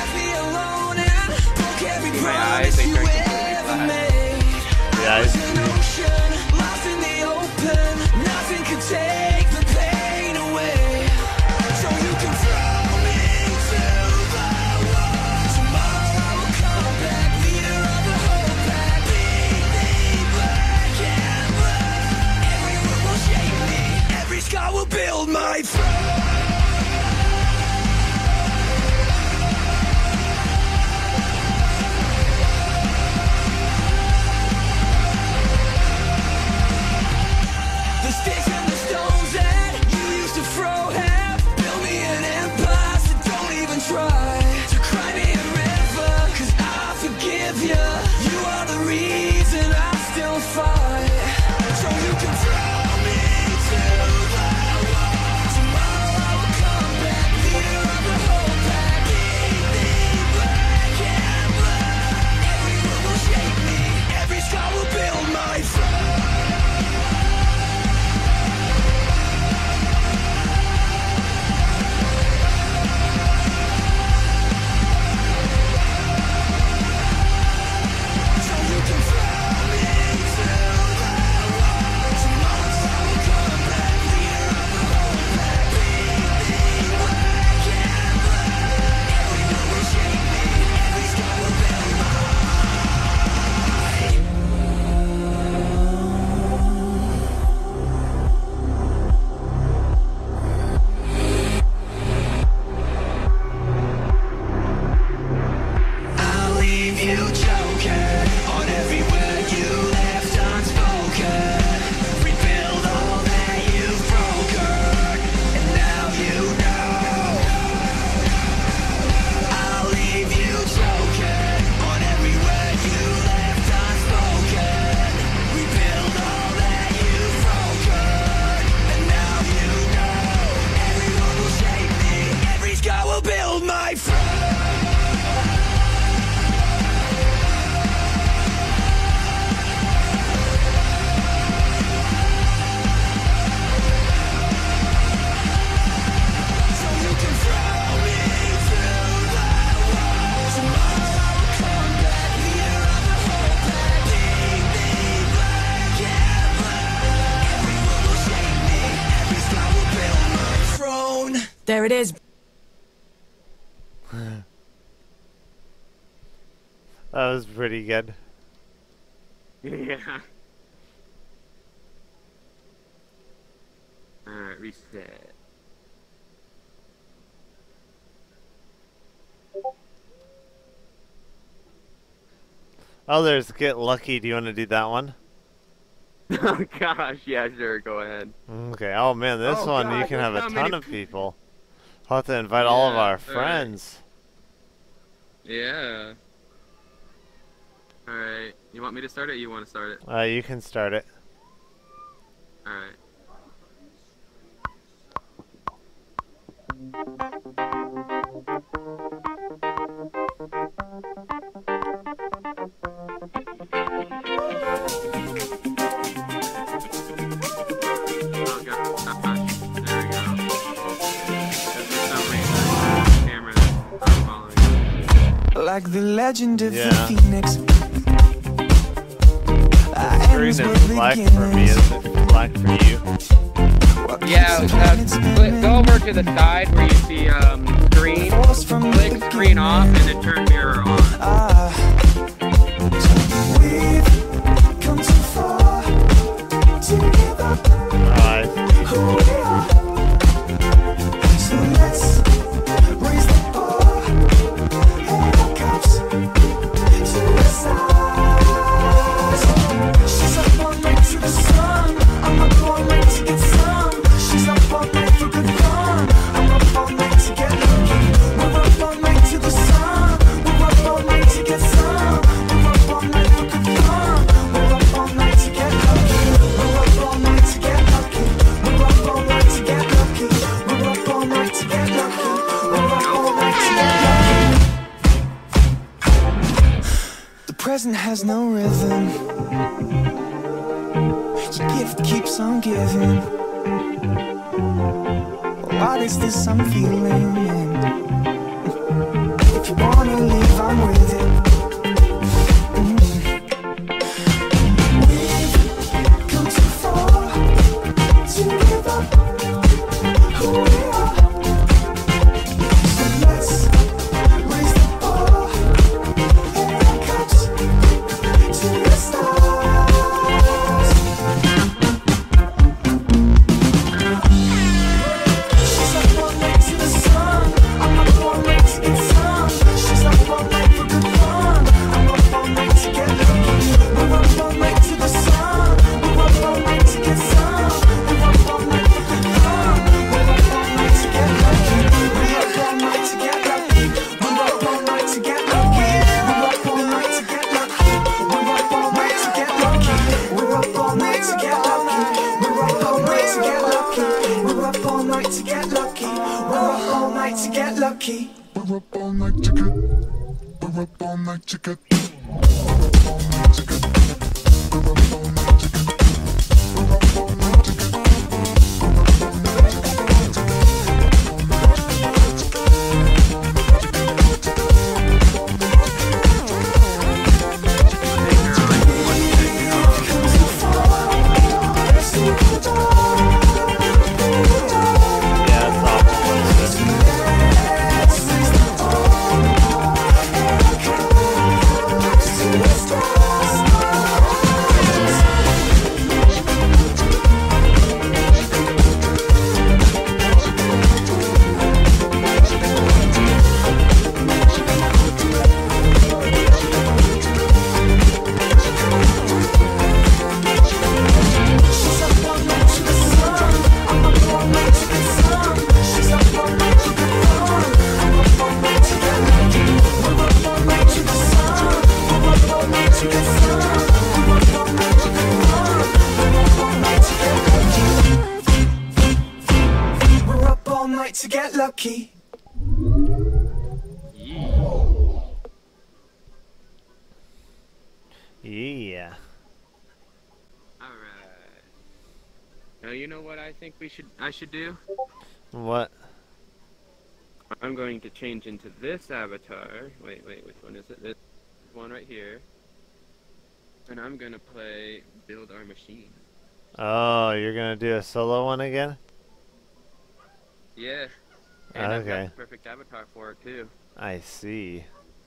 [SPEAKER 14] See my eyes, they turn completely black.
[SPEAKER 1] Yeah.
[SPEAKER 15] I will build my throne. The sticks and the stones that you used to throw have built me an empire, so don't even try to cry me a river, 'cause I forgive you. You are the reason I still fight. So you can throw me to the wall. Tomorrow I will come back, leader of the whole pack. Keep me black and blue. Every word will shape me, every scar will build my throne. There it is.
[SPEAKER 1] That was pretty good.
[SPEAKER 14] Yeah. Alright, reset.
[SPEAKER 1] Oh, there's Get Lucky. Do you want to do that one?
[SPEAKER 14] Oh gosh, yeah, sure, go ahead.
[SPEAKER 1] Okay. Oh man, this one you can have a ton of people. I'll have to invite all of our friends.
[SPEAKER 14] Yeah. Alright, you want me to start it or you want to start it?
[SPEAKER 1] You can start it.
[SPEAKER 14] Alright.
[SPEAKER 15] Like the legend of
[SPEAKER 1] Yeah.
[SPEAKER 15] the Phoenix.
[SPEAKER 1] The screen is black for me. Is it black for you?
[SPEAKER 14] Yeah, go over to the side where you see screen, click screen off, and then turn mirror on.
[SPEAKER 15] We've come too far to give up who we are.
[SPEAKER 19] present has no rhythm. Your gift keeps on giving. What is this I'm feeling? If you wanna leave, I'm with it. We've come too far to give up who we are. So let's raise the bar and our cups to the stars. She's up all night to the sun. I'm up all night to get some. She's up all night for good fun. I'm up all night to get lucky. We're up all night to the sun. We're up all night to get some. We're up all night for good fun. We're up all night to get lucky. We're up all night to get lucky. We're up all night to get lucky. We're up all night to get lucky. We're up all night to get lucky. We're up all night to get lucky. We're up all night to get lucky. We're up all night to get lucky. We're up all night to get lucky. We're up all night to get. We're up all night to get. To get lucky.
[SPEAKER 1] Yeah.
[SPEAKER 14] Alright. Now you know what I think I should do?
[SPEAKER 1] What?
[SPEAKER 14] I'm going to change into this avatar. Wait, which one is it? This one right here. And I'm gonna play Build Our Machine.
[SPEAKER 1] Oh, you're gonna do a solo one again?
[SPEAKER 14] Yeah. And I've got
[SPEAKER 1] Okay.
[SPEAKER 14] the perfect avatar for it too.
[SPEAKER 1] I see.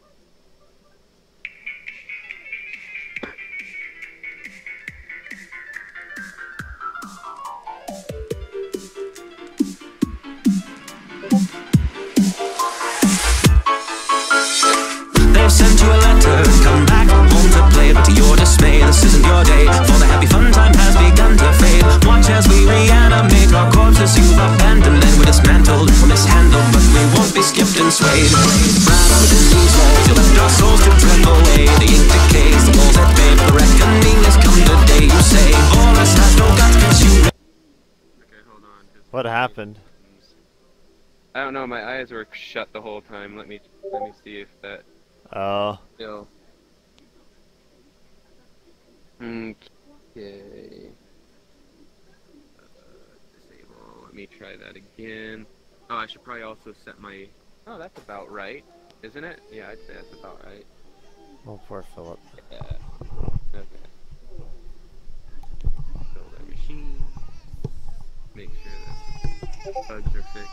[SPEAKER 19] They've sent you a letter, come back home to play, but to your dismay, this isn't your day, for the happy fun time has begun to fade. Watch as we reanimate our corpses you've abandoned, and we're dismantled, we're mishandled, but we won't be skipped and swayed. Rattled in these walls, you left our souls to tremble away, the ink decays, the walls that babe, the reckoning has come today, you say, Horus has no guts, cause you...
[SPEAKER 14] Okay, hold on.
[SPEAKER 1] What happened?
[SPEAKER 14] I don't know, my eyes were shut the whole time. Let me see if that...
[SPEAKER 1] Oh.
[SPEAKER 14] Still. Okay. Disable. Let me try that again. Oh, I should probably also set my... Oh, that's about right, isn't it? Yeah, I'd say that's about right.
[SPEAKER 1] Oh, poor Philip.
[SPEAKER 14] Yeah. Okay. Build our machine. Make sure that the bugs are fixed.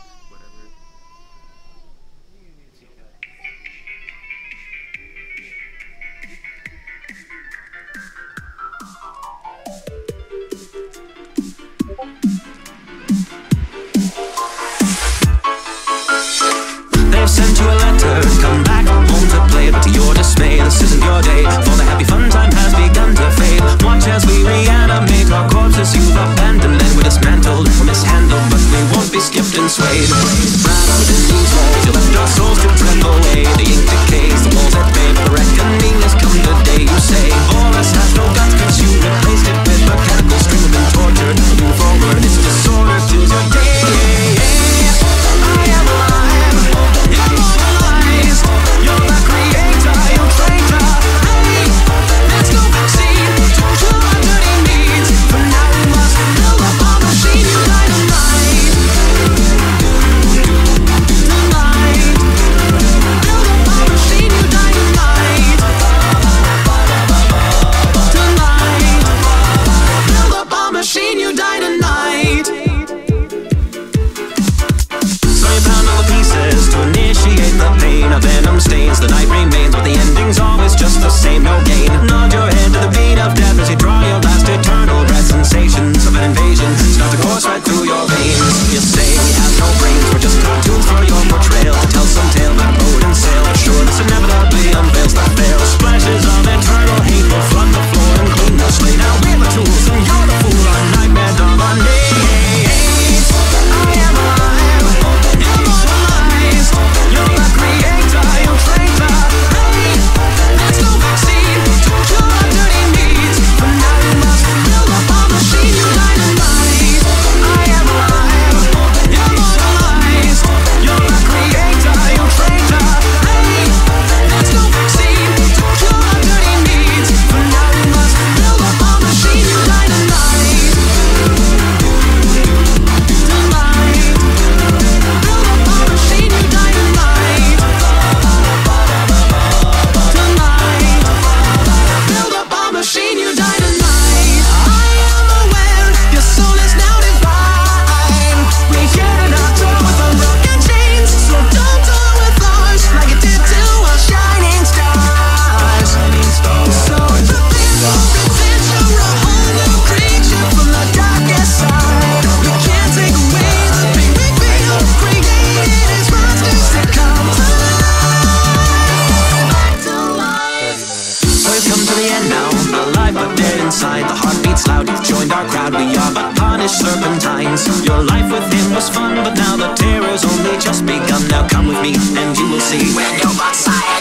[SPEAKER 19] They've sent you a letter, come back home to play, but to your dismay, this isn't your day, for the happy fun time has begun to fade. Watch as we reanimate our corpses you've abandoned, and we're dismantled, we're mishandled, but we won't be skipped and swayed. side, the heart beats loud. You've joined our crowd, we are but tarnished serpentines. Your life with him was fun, but now the terror's only just begun. Now come with me and you will see when you're by side.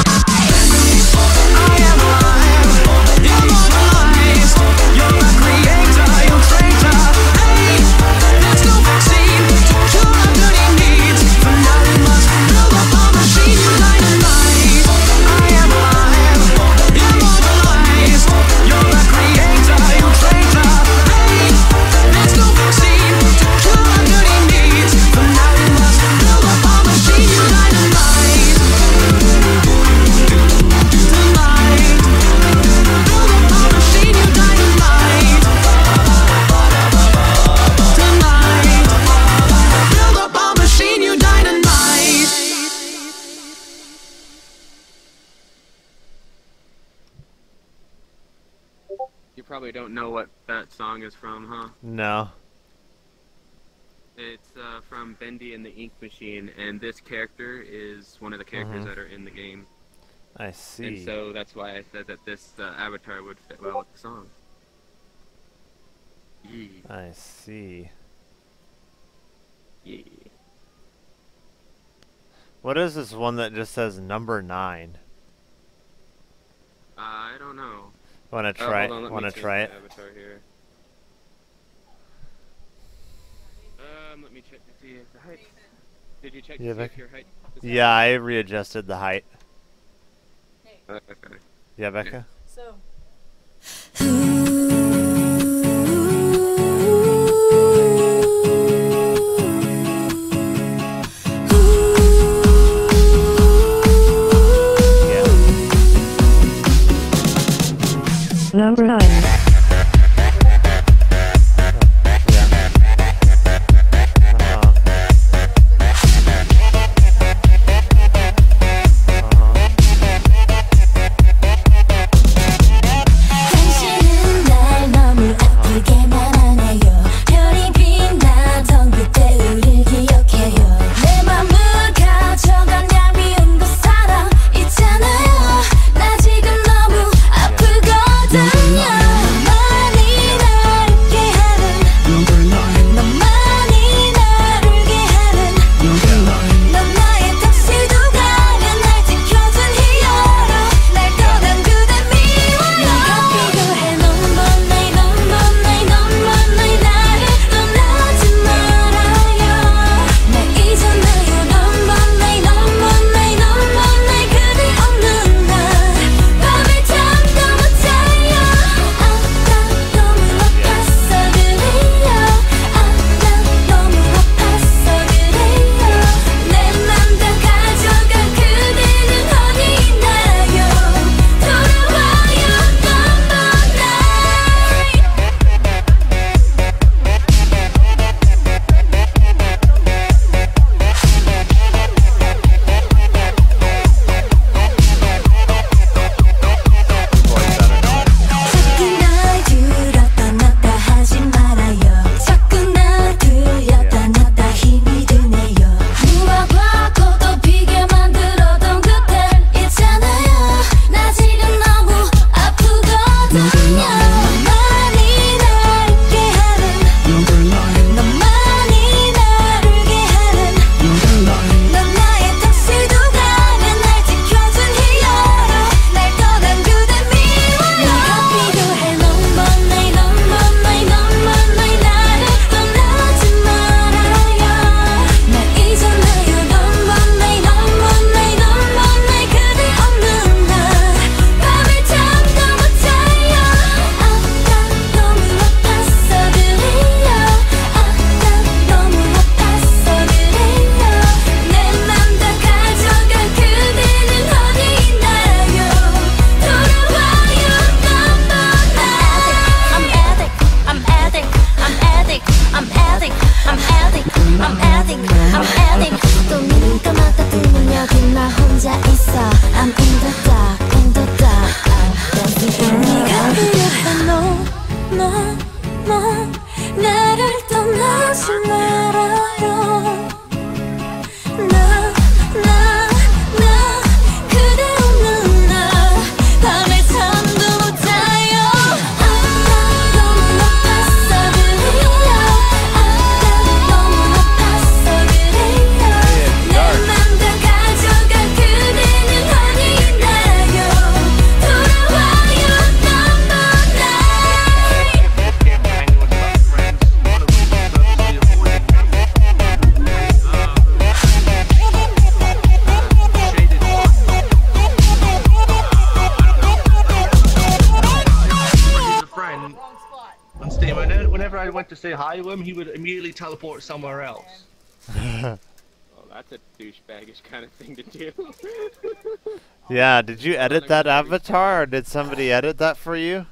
[SPEAKER 19] I am alive, immortalized. You're a creator, you're traitor. Hey, there's no vaccine to cure our dirty needs. For now we must build up our machine, you dynamite. I am alive, immortalized. You're a creator, you're traitor. Hey, there's no vaccine to cure our dirty needs. For now we must build up our machine, you dynamite. Tonight, build up our machine, you dynamite. Tonight, build up our machine, you dynamite.
[SPEAKER 14] You probably don't know what that song is from, huh?
[SPEAKER 1] No.
[SPEAKER 14] It's from Bendy and the Ink Machine, and this character is one of the characters that are in the game.
[SPEAKER 1] I see.
[SPEAKER 14] And so that's why I said that this avatar would fit well with the song. Yeah.
[SPEAKER 1] I see.
[SPEAKER 14] Yeah.
[SPEAKER 1] What is this one that just says number 9?
[SPEAKER 14] I don't know.
[SPEAKER 1] Wanna try?
[SPEAKER 14] Hold on,
[SPEAKER 1] Wanna try it?
[SPEAKER 14] Avatar here. Let me check to see if the height. Did you check to see if your height?
[SPEAKER 1] Yeah, I readjusted the height.
[SPEAKER 14] Okay.
[SPEAKER 1] Yeah, Becca?
[SPEAKER 20] So.
[SPEAKER 12] Number 9.
[SPEAKER 15] 당신은 날 너무 아프게만 하네요. 별이 빛나던 그때 우릴 기억해요. 내 맘을 가져간 얄미운 그 사람 있잖아요. 나 지금 너무 아프거든요.
[SPEAKER 9] went to say hi to him, he would immediately teleport somewhere else.
[SPEAKER 14] Well, that's a douchebaggish kind of thing to do.
[SPEAKER 1] Yeah, did you edit that avatar, or did somebody edit that for you?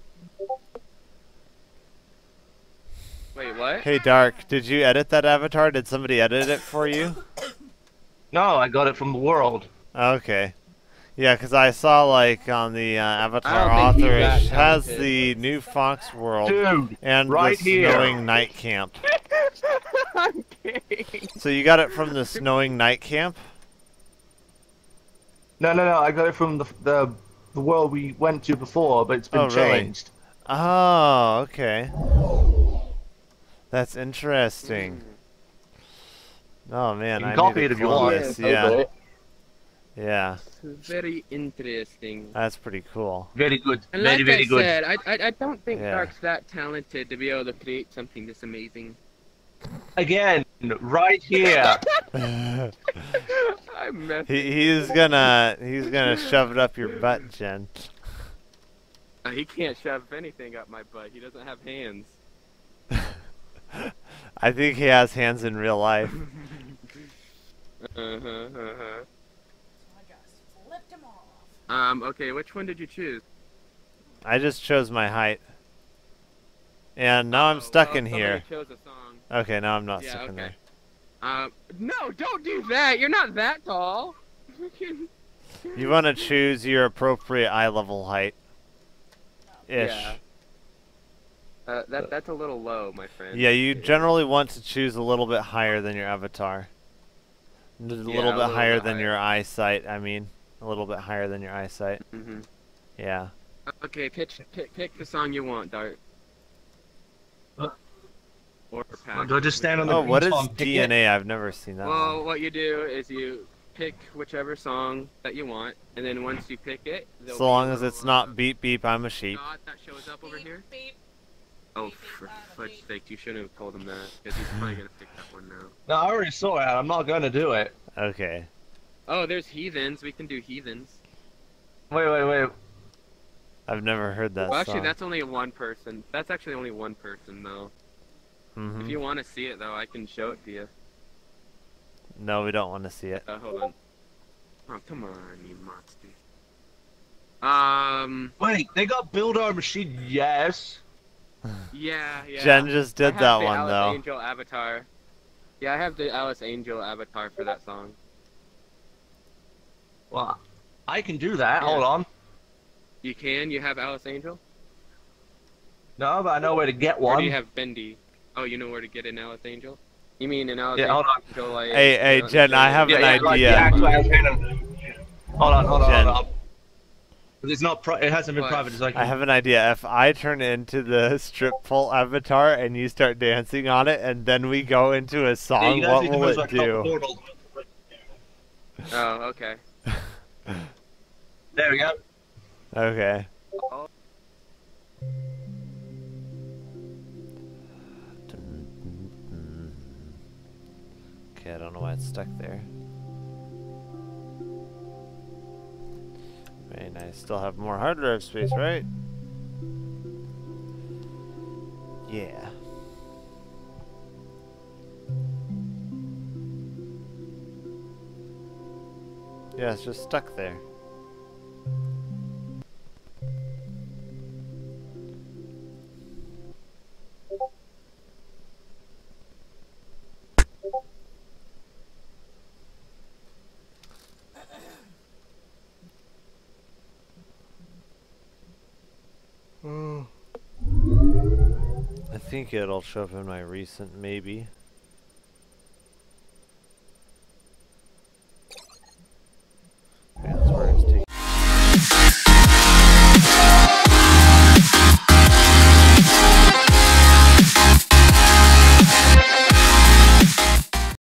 [SPEAKER 14] Wait, what?
[SPEAKER 1] Hey, Dark, did you edit that avatar? Did somebody edit it for you?
[SPEAKER 9] No, I got it from the world.
[SPEAKER 1] Okay. Yeah, because I saw, like, on the avatar
[SPEAKER 9] I don't think
[SPEAKER 1] author,
[SPEAKER 9] he's that
[SPEAKER 1] it has
[SPEAKER 9] talented.
[SPEAKER 1] the new Fox World
[SPEAKER 9] Dude,
[SPEAKER 1] and
[SPEAKER 9] right
[SPEAKER 1] the
[SPEAKER 9] here.
[SPEAKER 1] snowing night camp.
[SPEAKER 14] I'm kidding.
[SPEAKER 1] So you got it from the snowing night camp?
[SPEAKER 9] No, I got it from the world we went to before, but it's been
[SPEAKER 1] Oh, really?
[SPEAKER 9] changed.
[SPEAKER 1] Oh, okay. That's interesting. Oh man,
[SPEAKER 9] You can
[SPEAKER 1] I
[SPEAKER 9] copy
[SPEAKER 1] need
[SPEAKER 9] it
[SPEAKER 1] to
[SPEAKER 9] if you
[SPEAKER 1] pull
[SPEAKER 9] want.
[SPEAKER 1] this.
[SPEAKER 9] Yeah,
[SPEAKER 1] Yeah.
[SPEAKER 9] okay.
[SPEAKER 1] Yeah.
[SPEAKER 14] Very interesting.
[SPEAKER 1] That's pretty cool.
[SPEAKER 9] Very good.
[SPEAKER 14] And
[SPEAKER 9] Very,
[SPEAKER 14] like
[SPEAKER 9] very
[SPEAKER 14] I
[SPEAKER 9] good.
[SPEAKER 14] said, I don't think
[SPEAKER 1] Yeah.
[SPEAKER 14] Dark's that talented to be able to create something this amazing.
[SPEAKER 9] Again, right here.
[SPEAKER 14] I'm messing.
[SPEAKER 1] He's gonna shove it up your butt, Jen.
[SPEAKER 14] He can't shove anything up my butt. He doesn't have hands.
[SPEAKER 1] I think he has hands in real life.
[SPEAKER 14] Okay, which one did you choose?
[SPEAKER 1] I just chose my height. And now I'm stuck in here.
[SPEAKER 14] Chose a song.
[SPEAKER 1] Okay, now I'm not
[SPEAKER 14] Yeah,
[SPEAKER 1] stuck in
[SPEAKER 14] okay.
[SPEAKER 1] there.
[SPEAKER 14] No, don't do that. You're not that tall.
[SPEAKER 1] You want to choose your appropriate eye level height. Ish.
[SPEAKER 14] Yeah. That's a little low, my friend.
[SPEAKER 1] Yeah, you generally want to choose a little bit higher than your avatar. A little bit higher than your eyesight, I mean. A little bit higher than your eyesight.
[SPEAKER 14] Mhm.
[SPEAKER 1] Yeah.
[SPEAKER 14] Okay, pick the song you want, Dart. Or pass.
[SPEAKER 9] Do I just stand on the
[SPEAKER 1] Oh,
[SPEAKER 9] green
[SPEAKER 1] what is
[SPEAKER 9] spot and pick it?
[SPEAKER 1] DNA? I've never seen that
[SPEAKER 14] Well,
[SPEAKER 1] one.
[SPEAKER 14] what you do is you pick whichever song that you want, and then once you pick it, there'll
[SPEAKER 1] So
[SPEAKER 14] be a
[SPEAKER 1] long as
[SPEAKER 14] little,
[SPEAKER 1] it's not beep beep, I'm a sheep.
[SPEAKER 14] dot that shows up over here. Oh, for fudge's sake, you shouldn't have told him that, because he's probably gonna pick that one now.
[SPEAKER 9] No, I already saw it. I'm not gonna do it.
[SPEAKER 1] Okay.
[SPEAKER 14] Oh, there's heathens. We can do heathens.
[SPEAKER 9] Wait.
[SPEAKER 1] I've never heard that
[SPEAKER 14] Well, actually,
[SPEAKER 1] song.
[SPEAKER 14] that's only one person. That's actually only one person, though.
[SPEAKER 1] Mhm.
[SPEAKER 14] If you want to see it, though, I can show it to you.
[SPEAKER 1] No, we don't want to see it.
[SPEAKER 14] Hold on. Oh, come on, you monster.
[SPEAKER 9] Wait, they got Build Our Machine, yes.
[SPEAKER 14] Yeah.
[SPEAKER 1] Jen just did
[SPEAKER 14] I have
[SPEAKER 1] that
[SPEAKER 14] the
[SPEAKER 1] one,
[SPEAKER 14] Alice
[SPEAKER 1] though.
[SPEAKER 14] Angel avatar. Yeah, I have the Alice Angel avatar for that song.
[SPEAKER 9] Well, I can do that.
[SPEAKER 14] Yeah.
[SPEAKER 9] Hold on.
[SPEAKER 14] You can? You have Alice Angel?
[SPEAKER 9] No, but I know where to get
[SPEAKER 14] Or
[SPEAKER 9] one.
[SPEAKER 14] do you have Bendy? Oh, you know where to get an Alice Angel? You mean an Alice
[SPEAKER 9] Yeah, hold on.
[SPEAKER 14] Angel like...
[SPEAKER 1] Hey, Jen, I have an
[SPEAKER 9] like the
[SPEAKER 1] idea.
[SPEAKER 9] actual Alice Angel. Hold on.
[SPEAKER 1] Jen.
[SPEAKER 9] It's not. It hasn't been private. It's like
[SPEAKER 1] I have an idea. If I turn it into the strip pole avatar and you start dancing on it, and then we go into a song,
[SPEAKER 9] you guys
[SPEAKER 1] what
[SPEAKER 9] need to
[SPEAKER 1] will
[SPEAKER 9] move
[SPEAKER 1] it
[SPEAKER 9] like a
[SPEAKER 1] do?
[SPEAKER 9] portal.
[SPEAKER 14] Oh, okay.
[SPEAKER 9] There we go.
[SPEAKER 1] Okay. Okay, I don't know why it's stuck there. And I still have more hard drive space, right? Yeah. Yeah, it's just stuck there. I think it'll show up in my recent, maybe.